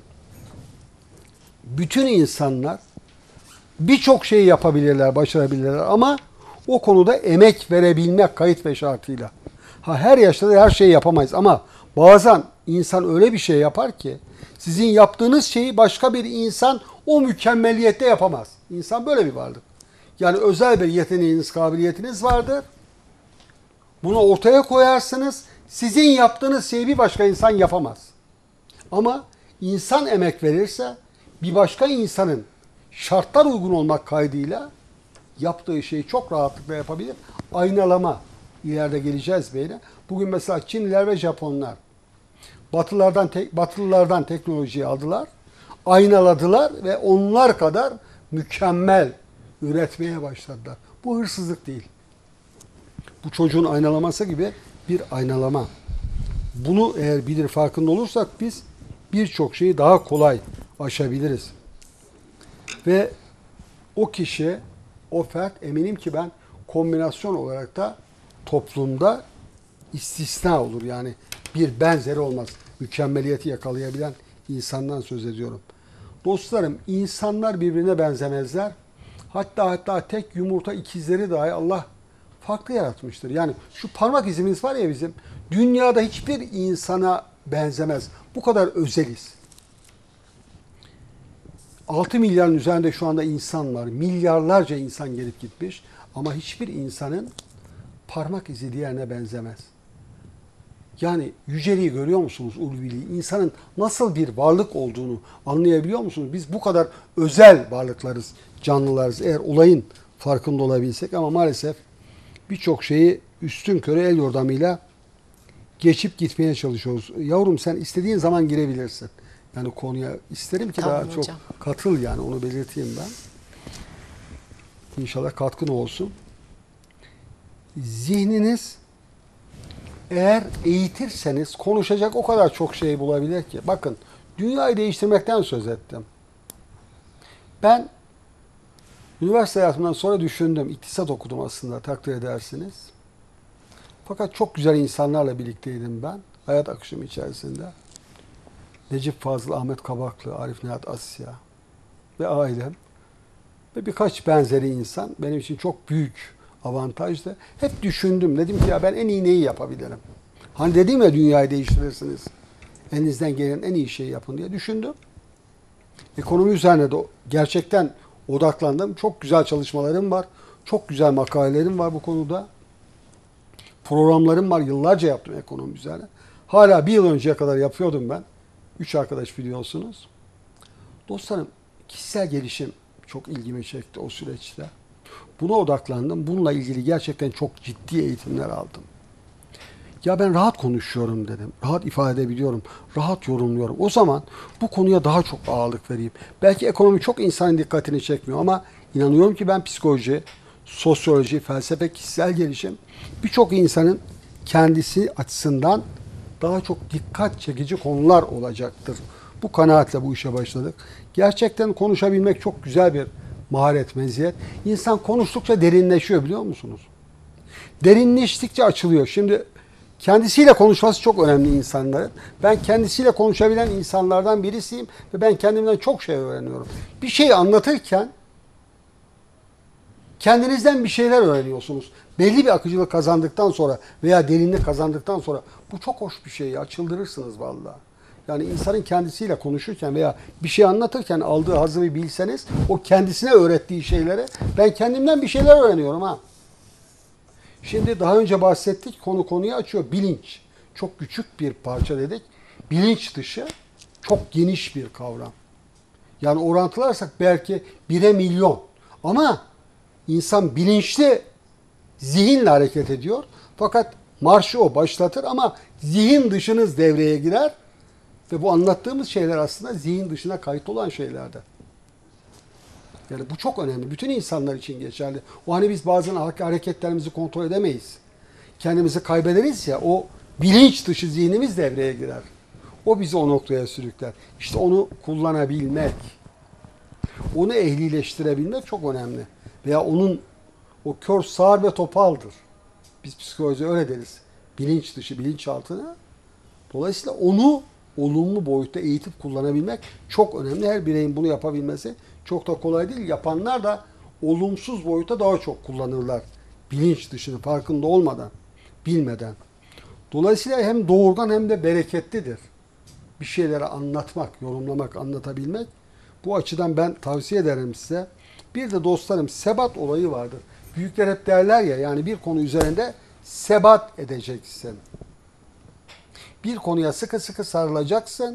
bütün insanlar birçok şeyi yapabilirler, başarabilirler ama o konuda emek verebilmek kayıt ve şartıyla. Her yaşta da her şeyi yapamayız ama bazen insan öyle bir şey yapar ki sizin yaptığınız şeyi başka bir insan o mükemmeliyette yapamaz. İnsan böyle bir varlık. Yani özel bir yeteneğiniz, kabiliyetiniz vardır. Bunu ortaya koyarsınız. Sizin yaptığınız şeyi bir başka insan yapamaz. Ama insan emek verirse bir başka insanın şartlar uygun olmak kaydıyla yaptığı şeyi çok rahatlıkla yapabilir. Aynalama. İleride geleceğiz böyle. Bugün mesela Çinliler ve Japonlar Batılılardan teknolojiyi aldılar, aynaladılar ve onlar kadar mükemmel üretmeye başladılar. Bu hırsızlık değil. Bu çocuğun aynalaması gibi bir aynalama. Bunu eğer bilir, farkında olursak biz birçok şeyi daha kolay aşabiliriz. Ve o kişi, o fert, eminim ki ben, kombinasyon olarak da toplumda istisna olur. Yani bir benzeri olmaz. Mükemmeliyeti yakalayabilen insandan söz ediyorum. Dostlarım, insanlar birbirine benzemezler. Hatta tek yumurta ikizleri dahi Allah farklı yaratmıştır. Yani şu parmak izimiz var ya bizim, dünyada hiçbir insana benzemez. Bu kadar özeliz. 6 milyarın üzerinde şu anda insan var. Milyarlarca insan gelip gitmiş. Ama hiçbir insanın parmak izi diğerine benzemez. Yani yüceliği görüyor musunuz, ulviliği? İnsanın nasıl bir varlık olduğunu anlayabiliyor musunuz? Biz bu kadar özel varlıklarız, canlılarız. Eğer olayın farkında olabilsek, ama maalesef birçok şeyi üstünkörü el yordamıyla geçip gitmeye çalışıyoruz. Yavrum, sen istediğin zaman girebilirsin. Yani konuya isterim ki Tamam daha hocam. çok katıl, yani onu belirteyim ben. İnşallah katkın olsun. Zihniniz eğer eğitirseniz konuşacak o kadar çok şey bulabilir ki. Bakın, Dünyayı değiştirmekten söz ettim. Ben üniversite hayatımdan sonra düşündüm. İktisat okudum aslında, takdir edersiniz. Fakat çok güzel insanlarla birlikteydim ben. Hayat akışım içerisinde. Necip Fazıl, Ahmet Kabaklı, Arif Nihat Asya ve ailem ve birkaç benzeri insan benim için çok büyük avantajdı. Hep düşündüm. Dedim ki ya ben en iyi neyi yapabilirim? Hani dedim ya dünyayı değiştirirsiniz. Elinizden gelen en iyi şeyi yapın diye düşündüm. Ekonomi üzerine de gerçekten odaklandım. Çok güzel çalışmalarım var. Çok güzel makalelerim var bu konuda. Programlarım var. Yıllarca yaptım ekonomi üzerine. Hala bir yıl önceye kadar yapıyordum ben. 3 arkadaş biliyorsunuz. Dostlarım, kişisel gelişim çok ilgimi çekti o süreçte. Buna odaklandım. Bununla ilgili gerçekten çok ciddi eğitimler aldım. Ya ben rahat konuşuyorum dedim. Rahat ifade edebiliyorum. Rahat yorumluyorum. O zaman bu konuya daha çok ağırlık vereyim. Belki ekonomi çok insanın dikkatini çekmiyor ama inanıyorum ki ben psikoloji, sosyoloji, felsefe, kişisel gelişim birçok insanın kendisi açısından daha çok dikkat çekici konular olacaktır. Bu kanaatle bu işe başladık. Gerçekten konuşabilmek çok güzel bir maharet, meziyet. İnsan konuştukça derinleşiyor biliyor musunuz? Derinleştikçe açılıyor. Şimdi kendisiyle konuşması çok önemli insanların. Ben kendisiyle konuşabilen insanlardan birisiyim ve ben kendimden çok şey öğreniyorum. Bir şey anlatırken kendinizden bir şeyler öğreniyorsunuz. Belli bir akıcılık kazandıktan sonra veya derinlik kazandıktan sonra bu çok hoş bir şey ya. Çıldırırsınız vallahi. Yani insanın kendisiyle konuşurken veya bir şey anlatırken aldığı hazzı bir bilseniz o kendisine öğrettiği şeylere ben kendimden bir şeyler öğreniyorum ha. Şimdi daha önce bahsettik, konu konuyu açıyor. Bilinç. Çok küçük bir parça dedik. Bilinç dışı çok geniş bir kavram. Yani orantılarsak belki 1'e milyon. Ama insan bilinçli zihinle hareket ediyor. Fakat marşı o başlatır ama zihin dışınız devreye girer. Ve bu anlattığımız şeyler aslında zihin dışına kayıt olan şeylerdir. Yani bu çok önemli. Bütün insanlar için geçerli. O hani biz bazen hareketlerimizi kontrol edemeyiz. Kendimizi kaybederiz ya, o bilinç dışı zihnimiz devreye girer. O bizi o noktaya sürükler. İşte onu kullanabilmek, onu ehlileştirebilmek çok önemli. Veya onun o kör, sağır ve topaldır. Biz psikolojide öyle deriz. Bilinç dışı, bilinçaltına. Dolayısıyla onu olumlu boyutta eğitip kullanabilmek çok önemli. Her bireyin bunu yapabilmesi çok da kolay değil. Yapanlar da olumsuz boyutta daha çok kullanırlar. Bilinç dışını farkında olmadan, bilmeden. Dolayısıyla hem doğurgan hem de bereketlidir. Bir şeyleri anlatmak, yorumlamak, anlatabilmek. Bu açıdan ben tavsiye ederim size. Bir de dostlarım sebat olayı vardır. Büyükler hep derler ya, yani bir konu üzerinde sebat edeceksin. Bir konuya sıkı sıkı sarılacaksın.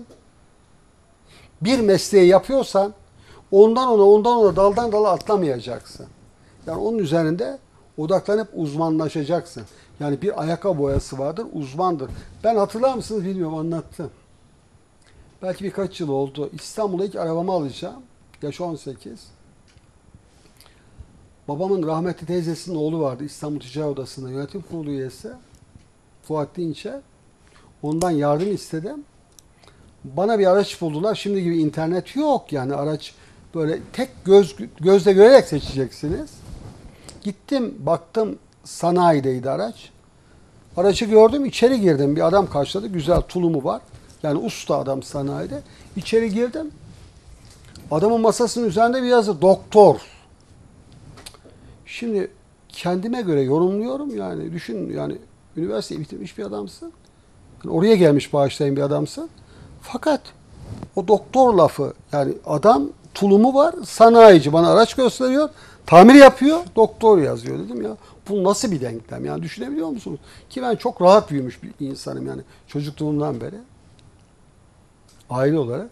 Bir mesleği yapıyorsan ondan ona, daldan dala atlamayacaksın. Yani onun üzerinde odaklanıp uzmanlaşacaksın. Yani bir ayakkabı boyası vardır, uzmandır. Ben hatırlar mısınız bilmiyorum, anlattım. Belki birkaç yıl oldu. İstanbul'a ilk arabamı alacağım. Yaş 18. Babamın rahmetli teyzesinin oğlu vardı İstanbul Ticaret Odası'nda yönetim kurulu üyesi. Fuat Dinçer. Ondan yardım istedim. Bana bir araç buldular. Şimdi gibi internet yok. Yani araç böyle tek gözle görerek seçeceksiniz. Gittim, baktım, sanayideydi araç. Aracı gördüm, içeri girdim. Bir adam karşıladı. Güzel tulumu var. Yani usta adam sanayide. İçeri girdim. Adamın masasının üzerinde bir yazı. Doktor. Şimdi kendime göre yorumluyorum. Yani düşün, yani üniversiteyi bitirmiş bir adamsın. Yani oraya gelmiş bağışlayan bir adamsın. Fakat o doktor lafı, yani adam tulumu var, sanayici, bana araç gösteriyor, tamir yapıyor, doktor yazıyor dedim ya. Bu nasıl bir denklem? Yani düşünebiliyor musunuz? Ki ben çok rahat büyümüş bir insanım yani çocukluğumdan beri. Aile olarak.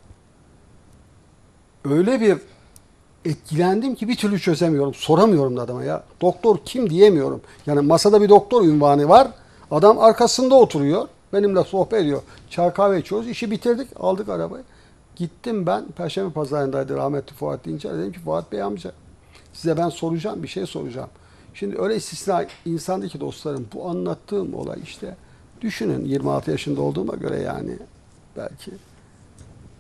Öyle bir etkilendim ki bir türlü çözemiyorum. Soramıyorum da adama ya. Doktor kim diyemiyorum. Yani masada bir doktor ünvanı var. Adam arkasında oturuyor. Benimle sohbet ediyor. Çay kahve içiyoruz. İşi bitirdik. Aldık arabayı. Gittim ben. Perşembe pazarındaydı rahmetli Fuat Dinçer. Dedim ki Fuat Bey amca, size ben soracağım. Bir şey soracağım. Şimdi öyle istisna insandı ki dostlarım. Bu anlattığım olay işte. Düşünün 26 yaşında olduğuma göre yani belki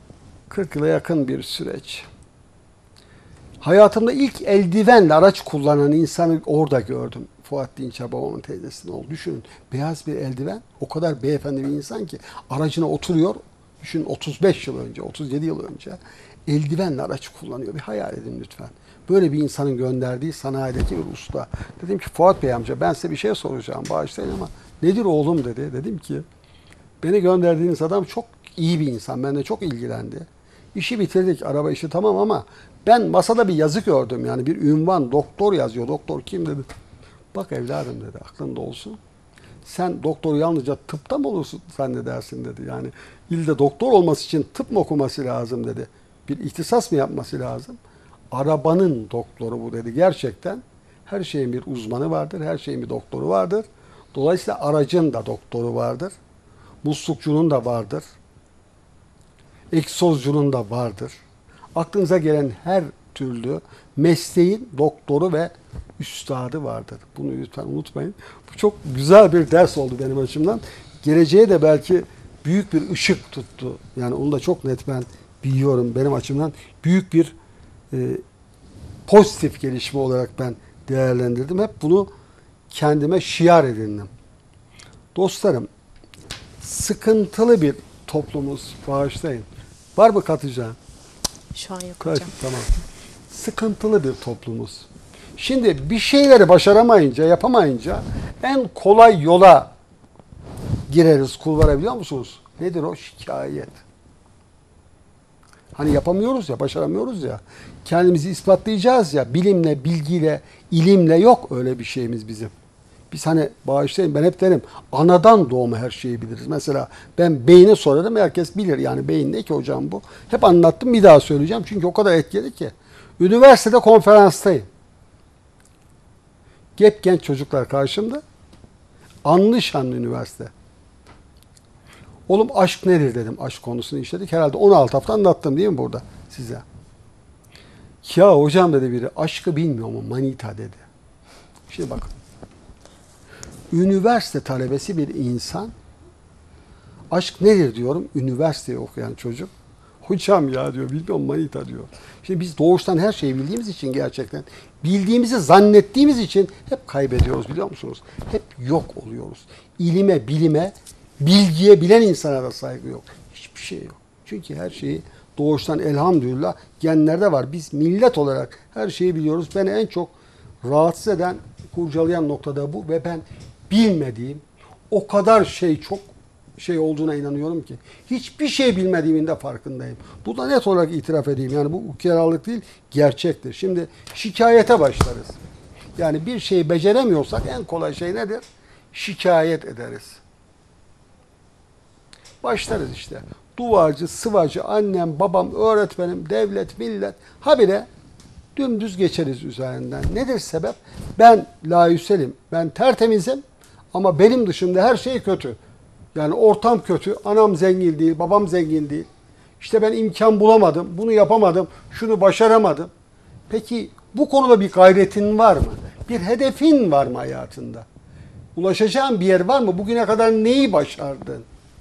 40 yıla yakın bir süreç. Hayatımda ilk eldivenle araç kullanan insanı orada gördüm. Fuat Dinçer, babamın teyzesinin oğlu. Düşünün, beyaz bir eldiven, o kadar beyefendi bir insan ki aracına oturuyor. Düşünün, 35 yıl önce, 37 yıl önce eldivenle araç kullanıyor. Bir hayal edin lütfen. Böyle bir insanın gönderdiği sanayideki bir usta. Dedim ki Fuat Bey amca, ben size bir şey soracağım, bağışlayın ama nedir oğlum dedi. Dedim ki beni gönderdiğiniz adam çok iyi bir insan. Benimle çok ilgilendi. İşi bitirdik. Araba işi tamam ama ben masada bir yazı gördüm. Yani bir ünvan, doktor yazıyor. Doktor kim dedi. Bak evladım dedi, aklında olsun. Sen doktoru yalnızca tıpta mı olursun zannedersin dedi. Yani ilde doktor olması için tıp mı okuması lazım dedi. Bir ihtisas mı yapması lazım? Arabanın doktoru bu dedi. Gerçekten her şeyin bir uzmanı vardır. Her şeyin bir doktoru vardır. Dolayısıyla aracın da doktoru vardır. Muslukçunun da vardır. Egzozcunun da vardır. Aklınıza gelen her türlü mesleğin doktoru ve üstadı vardır. Bunu lütfen unutmayın. Bu çok güzel bir ders oldu benim açımdan. Geleceğe de belki büyük bir ışık tuttu. Yani onu da çok net ben biliyorum. Benim açımdan büyük bir pozitif gelişme olarak ben değerlendirdim. Hep bunu kendime şiar edindim. Dostlarım, sıkıntılı bir toplumuz, bağışlayın. Var mı katacağım? Şu an yok hocam. Tamam. Sıkıntılı bir toplumuz. Şimdi bir şeyleri başaramayınca, yapamayınca en kolay yola gireriz, kulvara, biliyor musunuz? Nedir o? Şikayet. Hani yapamıyoruz ya, başaramıyoruz ya. Kendimizi ispatlayacağız ya. Bilimle, bilgiyle, ilimle yok öyle bir şeyimiz bizim. Biz hani bağışlayın, ben hep derim anadan doğma her şeyi biliriz. Mesela ben beyni sorarım, herkes bilir. Yani beyin ne ki hocam bu? Hep anlattım, bir daha söyleyeceğim. Çünkü o kadar etkili ki. Üniversitede konferanstayım. Gep genç çocuklar karşımda. Anlı şanlı üniversite. Oğlum aşk nedir dedim. Aşk konusunu işledik. Herhalde 16 hafta anlattım değil mi burada size? Ya hocam dedi biri, aşkı bilmiyor mu? Manita dedi. Şimdi bakın. Üniversite talebesi bir insan, aşk nedir diyorum, üniversiteyi okuyan çocuk. Hocam ya diyor, bilmiyorum manita diyor. Şimdi biz doğuştan her şeyi bildiğimiz için, gerçekten bildiğimizi zannettiğimiz için hep kaybediyoruz, biliyor musunuz? Hep yok oluyoruz. İlime, bilime, bilgiye, bilen insana da saygı yok. Hiçbir şey yok. Çünkü her şeyi doğuştan elhamdülillah genlerde var. Biz millet olarak her şeyi biliyoruz. Beni en çok rahatsız eden, kurcalayan noktada bu ve ben bilmediğim o kadar çok şey olduğuna inanıyorum ki hiçbir şey bilmediğimin de farkındayım. Bu da net olarak itiraf edeyim. Yani bu ukalalık değil, gerçektir. Şimdi şikayete başlarız. Yani bir şeyi beceremiyorsak en kolay şey nedir? Şikayet ederiz. Başlarız işte. Duvarcı, sıvacı, annem, babam, öğretmenim, devlet, millet. Habire dümdüz geçeriz üzerinden. Nedir sebep? Ben layüselim, ben tertemizim ama benim dışımda her şey kötü. Yani ortam kötü, anam zengin değil, babam zengin değil. İşte ben imkan bulamadım, bunu yapamadım, şunu başaramadım. Peki bu konuda bir gayretin var mı? Bir hedefin var mı hayatında? Ulaşacağın bir yer var mı? Bugüne kadar neyi başardın?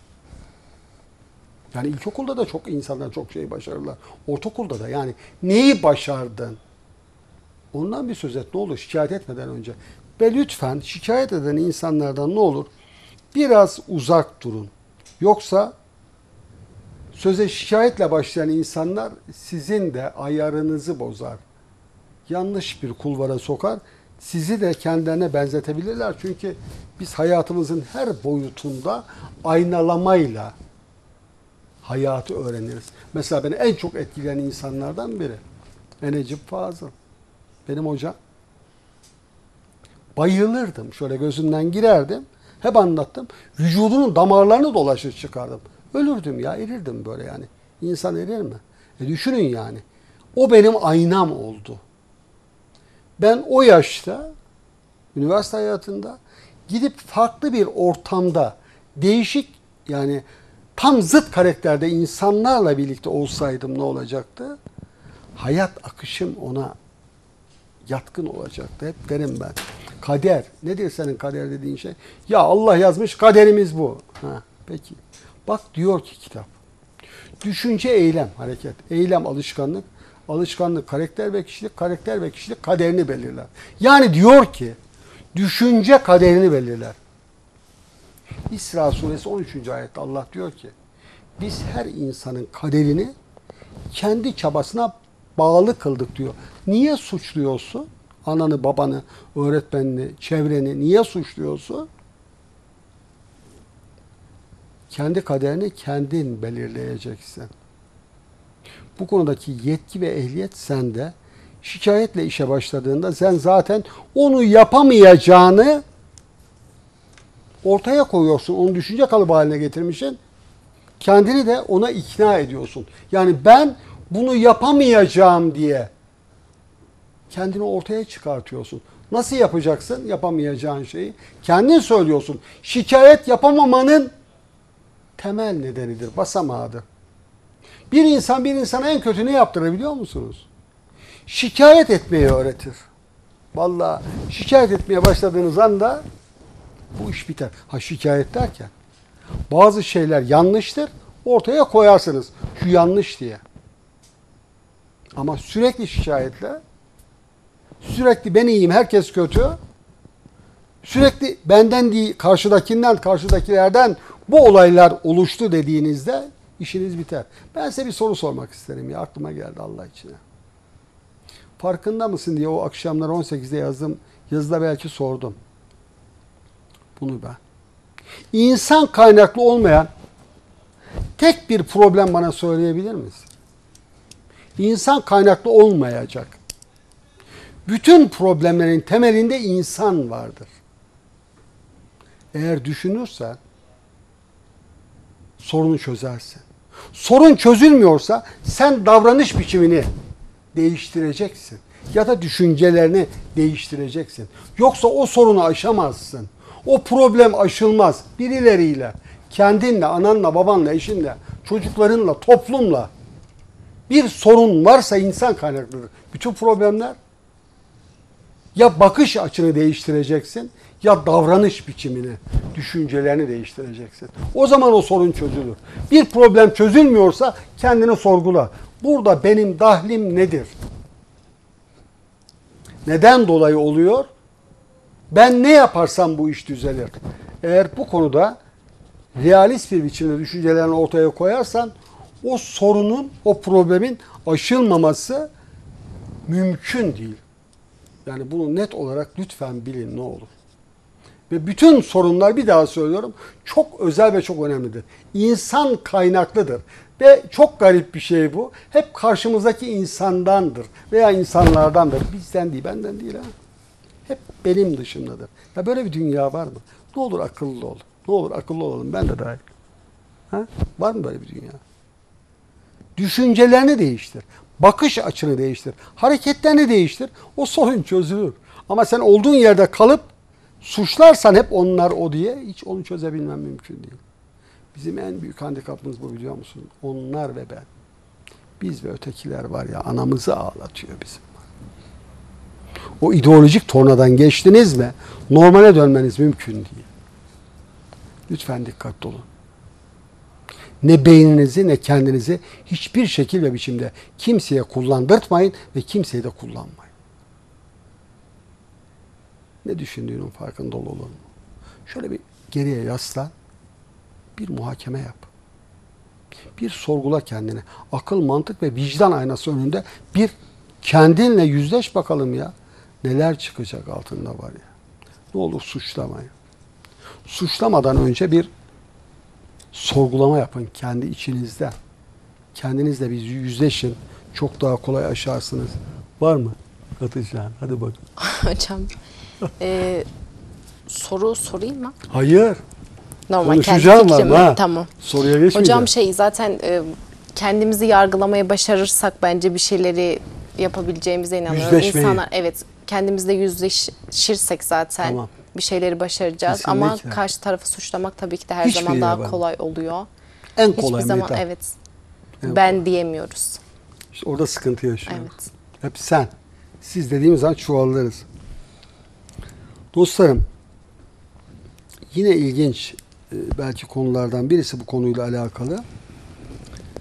Yani ilkokulda da çok insanlar çok şey başarırlar. Ortaokulda da yani neyi başardın? Ondan bir söz et ne olur şikayet etmeden önce. Ve lütfen şikayet eden insanlardan ne olur biraz uzak durun. Yoksa söze şikayetle başlayan insanlar sizin de ayarınızı bozar. Yanlış bir kulvara sokar. Sizi de kendilerine benzetebilirler. Çünkü biz hayatımızın her boyutunda aynalamayla hayatı öğreniriz. Mesela beni en çok etkileyen insanlardan biri Necip Fazıl. Benim hocam. Bayılırdım. Şöyle gözümden girerdim. Hep anlattım. Vücudunun damarlarını dolaşır çıkardım. Ölürdüm ya, erirdim böyle yani. İnsan erir mi? Düşünün yani. O benim aynam oldu. Ben o yaşta, üniversite hayatında gidip farklı bir ortamda, değişik yani tam zıt karakterde insanlarla birlikte olsaydım ne olacaktı? Hayat akışım ona yatkın olacaktı. Hep derim ben. Kader. Nedir senin kader dediğin şey? Ya Allah yazmış, kaderimiz bu. Ha, peki. Bak diyor ki kitap. Düşünce, eylem, hareket. Eylem, alışkanlık. Alışkanlık, karakter ve kişilik. Karakter ve kişilik kaderini belirler. Yani diyor ki, düşünce kaderini belirler. İsra suresi 13. ayette Allah diyor ki, biz her insanın kaderini kendi çabasına bağlı kıldık diyor. Niye suçluyorsun? Ananı, babanı, öğretmenini, çevreni niye suçluyorsun? Kendi kaderini kendin belirleyeceksin. Bu konudaki yetki ve ehliyet sende. Şikayetle işe başladığında sen zaten onu yapamayacağını ortaya koyuyorsun. Onu düşünce kalıbı haline getirmişsin. Kendini de ona ikna ediyorsun. Yani ben bunu yapamayacağım diye kendini ortaya çıkartıyorsun. Nasıl yapacaksın yapamayacağın şeyi? Kendin söylüyorsun. Şikayet yapamamanın temel nedenidir, basamağıdır. Bir insan bir insana en kötü ne yaptırır biliyor musunuz? Şikayet etmeyi öğretir. Vallahi şikayet etmeye başladığınız anda bu iş biter. Ha, şikayet derken bazı şeyler yanlıştır, ortaya koyarsınız. Şu yanlış diye. Ama sürekli şikayetle, sürekli ben iyiyim, herkes kötü, sürekli benden değil, karşıdakinden, karşıdakilerden bu olaylar oluştu dediğinizde işiniz biter. Ben size bir soru sormak isterim ya, aklıma geldi Allah için. Farkında mısın diye o akşamlar 18'de yazdım. Yazıda belki sordum. Bunu ben. İnsan kaynaklı olmayan tek bir problem bana söyleyebilir misin? İnsan kaynaklı olmayacak. Bütün problemlerin temelinde insan vardır. Eğer düşünürsen sorunu çözersin. Sorun çözülmüyorsa sen davranış biçimini değiştireceksin. Ya da düşüncelerini değiştireceksin. Yoksa o sorunu aşamazsın. O problem aşılmaz. Birileriyle, kendinle, ananla, babanla, eşinle, çocuklarınla, toplumla bir sorun varsa insan kaynaklıdır. Bütün problemler ya bakış açını değiştireceksin ya davranış biçimini, düşüncelerini değiştireceksin. O zaman o sorun çözülür. Bir problem çözülmüyorsa kendini sorgula. Burada benim dahlim nedir? Neden dolayı oluyor? Ben ne yaparsam bu iş düzelir. Eğer bu konuda realist bir biçimde düşüncelerini ortaya koyarsan o sorunun, o problemin aşılmaması mümkün değil. Yani bunu net olarak lütfen bilin ne olur. Ve bütün sorunlar, bir daha söylüyorum, çok özel ve çok önemlidir. İnsan kaynaklıdır. Ve çok garip bir şey bu. Hep karşımızdaki insandandır veya insanlardandır. Bizden değil, benden değil. Ha? Hep benim dışımdadır. Ya böyle bir dünya var mı? Ne olur akıllı ol. Ne olur akıllı olalım. Ben de dahil. Ha? Var mı böyle bir dünya? Düşüncelerini değiştir. Bakış açını değiştir. Hareketlerini değiştir. O sorun çözülür. Ama sen olduğun yerde kalıp suçlarsan hep onlar o diye hiç onu çözebilmem mümkün değil. Bizim en büyük handikapımız bu, biliyor musun? Onlar ve ben. Biz ve ötekiler var ya, anamızı ağlatıyor bizim. O ideolojik tornadan geçtiniz mi normale dönmeniz mümkün değil. Lütfen dikkatli olun. Ne beyninizi ne kendinizi hiçbir şekil ve biçimde kimseye kullandırtmayın ve kimseyi de kullanmayın. Ne düşündüğünün farkında olalım. Şöyle bir geriye yaslan, bir muhakeme yap. Bir sorgula kendini. Akıl, mantık ve vicdan aynası önünde bir kendinle yüzleş bakalım ya. Neler çıkacak altında var ya. Ne olur suçlamayın. Suçlamadan önce bir sorgulama yapın kendi içinizde. Kendinizle bir yüzleşin. Çok daha kolay aşarsınız. Var mı? Hatice, hadi bakalım. Hocam soru sorayım mı? Hayır. Normal kendi Konuşacağım fikrimi. ama. Tamam. Soruya geçmeyeceğim. Hocam zaten kendimizi yargılamaya başarırsak bence bir şeyleri yapabileceğimize inanıyorum. Yüzleşmeyi. İnsanlar, evet, kendimizle yüzleşirsek zaten Tamam. bir şeyleri başaracağız. Kesinlikle. Ama karşı tarafı suçlamak tabii ki de her Hiçbir zaman yere daha varmaz. kolay oluyor. En Hiçbir kolay zaman meta. evet En ben kolay. diyemiyoruz. İşte orada sıkıntı yaşıyoruz. Evet. Hep sen. Siz dediğimiz zaman çuvallarız. Dostlarım, yine ilginç belki konulardan birisi bu konuyla alakalı.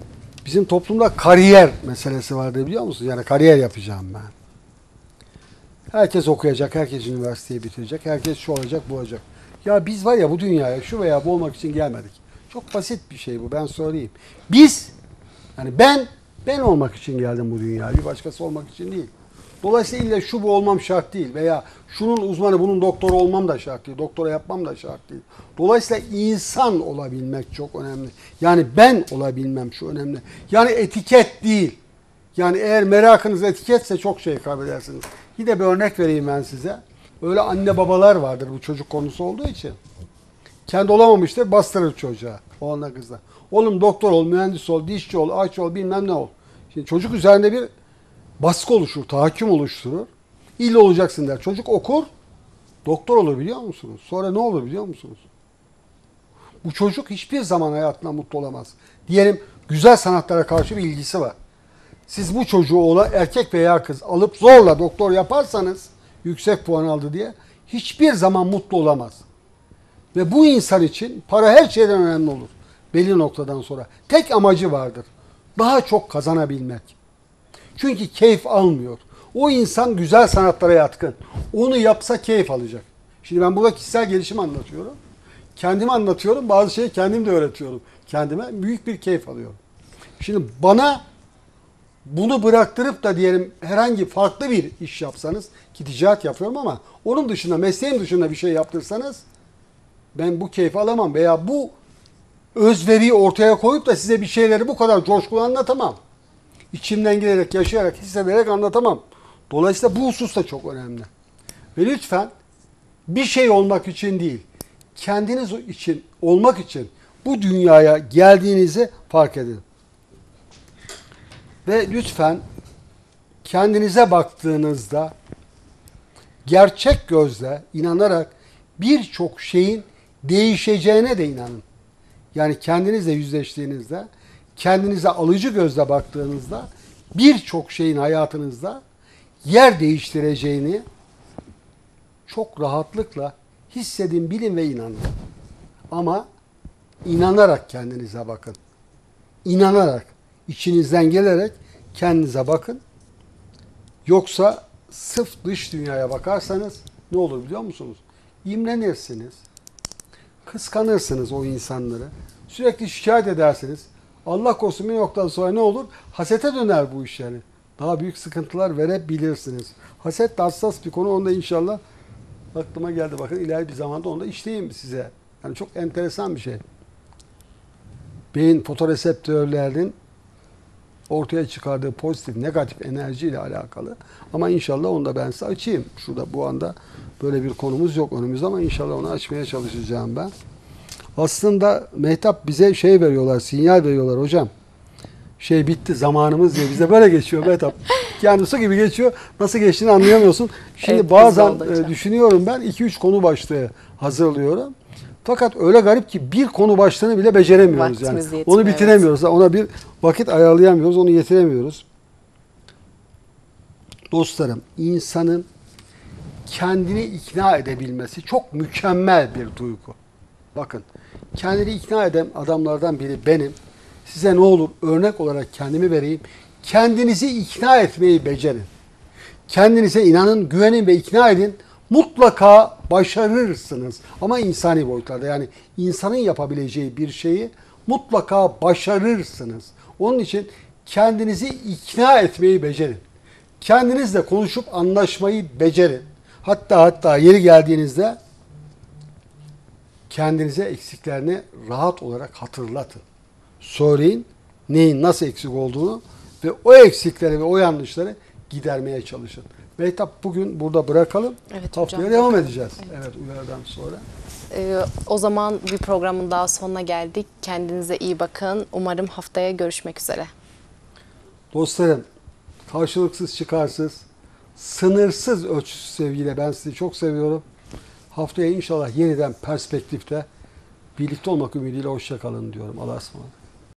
Bizim toplumda kariyer meselesi vardır biliyor musunuz? Yani kariyer yapacağım ben. Herkes okuyacak, herkes üniversiteyi bitirecek, herkes şu olacak, bu olacak. Ya biz var ya bu dünyaya şu veya bu olmak için gelmedik. Çok basit bir şey bu, ben söyleyeyim. Biz, yani ben olmak için geldim bu dünyaya, bir başkası olmak için değil. Dolayısıyla illa şu bu olmam şart değil veya şunun uzmanı, bunun doktoru olmam da şart değil, doktora yapmam da şart değil. Dolayısıyla insan olabilmek çok önemli. Yani ben olabilmem şu önemli. Yani etiket değil. Yani eğer merakınız etiketse çok şey kaybedersiniz. Yine bir örnek vereyim ben size. Öyle anne babalar vardır bu çocuk konusu olduğu için. Kendi olamamıştır, bastırır çocuğa. Oğluna kızla. Oğlum doktor ol, mühendis ol, dişçi ol, ağaç ol, bilmem ne ol. Şimdi çocuk üzerinde bir baskı oluşur, tahakküm oluşturur. İlle olacaksın der. Çocuk okur, doktor olur biliyor musunuz? Sonra ne olur biliyor musunuz? Bu çocuk hiçbir zaman hayatında mutlu olamaz. Diyelim güzel sanatlara karşı bir ilgisi var. Siz bu çocuğu erkek veya kız alıp zorla doktor yaparsanız yüksek puan aldı diye hiçbir zaman mutlu olamaz. Ve bu insan için para her şeyden önemli olur. Belli noktadan sonra. Tek amacı vardır. Daha çok kazanabilmek. Çünkü keyif almıyor. O insan güzel sanatlara yatkın. Onu yapsa keyif alacak. Şimdi ben burada kişisel gelişim anlatıyorum. Kendimi anlatıyorum. Bazı şeyi kendim de öğretiyorum. Kendime büyük bir keyif alıyorum. Şimdi bana bunu bıraktırıp da diyelim herhangi farklı bir iş yapsanız, ki ticaret yapıyorum ama onun dışında, mesleğim dışında bir şey yaptırsanız ben bu keyfi alamam veya bu özveriyi ortaya koyup da size bir şeyleri bu kadar coşkulu anlatamam. İçimden gelerek, yaşayarak, hissederek anlatamam. Dolayısıyla bu husus da çok önemli. Ve lütfen bir şey olmak için değil, kendiniz için, olmak için bu dünyaya geldiğinizi fark edin. Ve lütfen kendinize baktığınızda gerçek gözle inanarak birçok şeyin değişeceğine de inanın. Yani kendinizle yüzleştiğinizde, kendinize alıcı gözle baktığınızda birçok şeyin hayatınızda yer değiştireceğini çok rahatlıkla hissedin, bilin ve inanın. Ama inanarak kendinize bakın. İnanarak, içinizden gelerek kendinize bakın. Yoksa sırf dış dünyaya bakarsanız ne olur biliyor musunuz? İmrenirsiniz. Kıskanırsınız o insanları. Sürekli şikayet edersiniz. Allah korusun bir noktadan sonra ne olur? Hasete döner bu iş yani. Daha büyük sıkıntılar verebilirsiniz. Haset de hassas bir konu. Onu da inşallah aklıma geldi. Bakın ileride bir zamanda onu da işleyeyim size. Yani çok enteresan bir şey. Beyin fotoreseptörlerinin ortaya çıkardığı pozitif, negatif enerjiyle alakalı. Ama inşallah onu da ben size açayım. Şurada bu anda böyle bir konumuz yok önümüzde ama inşallah onu açmaya çalışacağım ben. Aslında Mehtap bize şey veriyorlar, sinyal veriyorlar hocam. Şey bitti zamanımız diye bize böyle geçiyor Mehtap. Yani su gibi geçiyor. Nasıl geçtiğini anlayamıyorsun. Şimdi evet, bazen düşünüyorum ben 2-3 konu başlığı hazırlıyorum. Fakat öyle garip ki bir konu başlığını bile beceremiyoruz Vaktimiz yani. Yetmiyor, Onu bitiremiyoruz. Evet. Ona bir vakit ayarlayamıyoruz. Onu yetiremiyoruz. Dostlarım, insanın kendini ikna edebilmesi çok mükemmel bir duygu. Bakın, kendini ikna eden adamlardan biri benim. Size ne olur örnek olarak kendimi vereyim. Kendinizi ikna etmeyi becerin. Kendinize inanın, güvenin ve ikna edin. Mutlaka başarırsınız. Ama insani boyutlarda, yani insanın yapabileceği bir şeyi mutlaka başarırsınız. Onun için kendinizi ikna etmeyi becerin. Kendinizle konuşup anlaşmayı becerin. Hatta yeri geldiğinizde kendinize eksiklerini rahat olarak hatırlatın. Söyleyin neyin nasıl eksik olduğunu ve o eksikleri ve o yanlışları gidermeye çalışın. Mehtap bugün burada bırakalım. Evet, haftaya hocam, devam edeceğiz. Evet uyarıdan sonra. O zaman bir programın daha sonuna geldik. Kendinize iyi bakın. Umarım haftaya görüşmek üzere. Dostlarım, karşılıksız çıkarsız, sınırsız ölçüsüz sevgiyle ben sizi çok seviyorum. Haftaya inşallah yeniden perspektifte birlikte olmak ümidiyle hoşça kalın diyorum. Allah'a ısmarladık.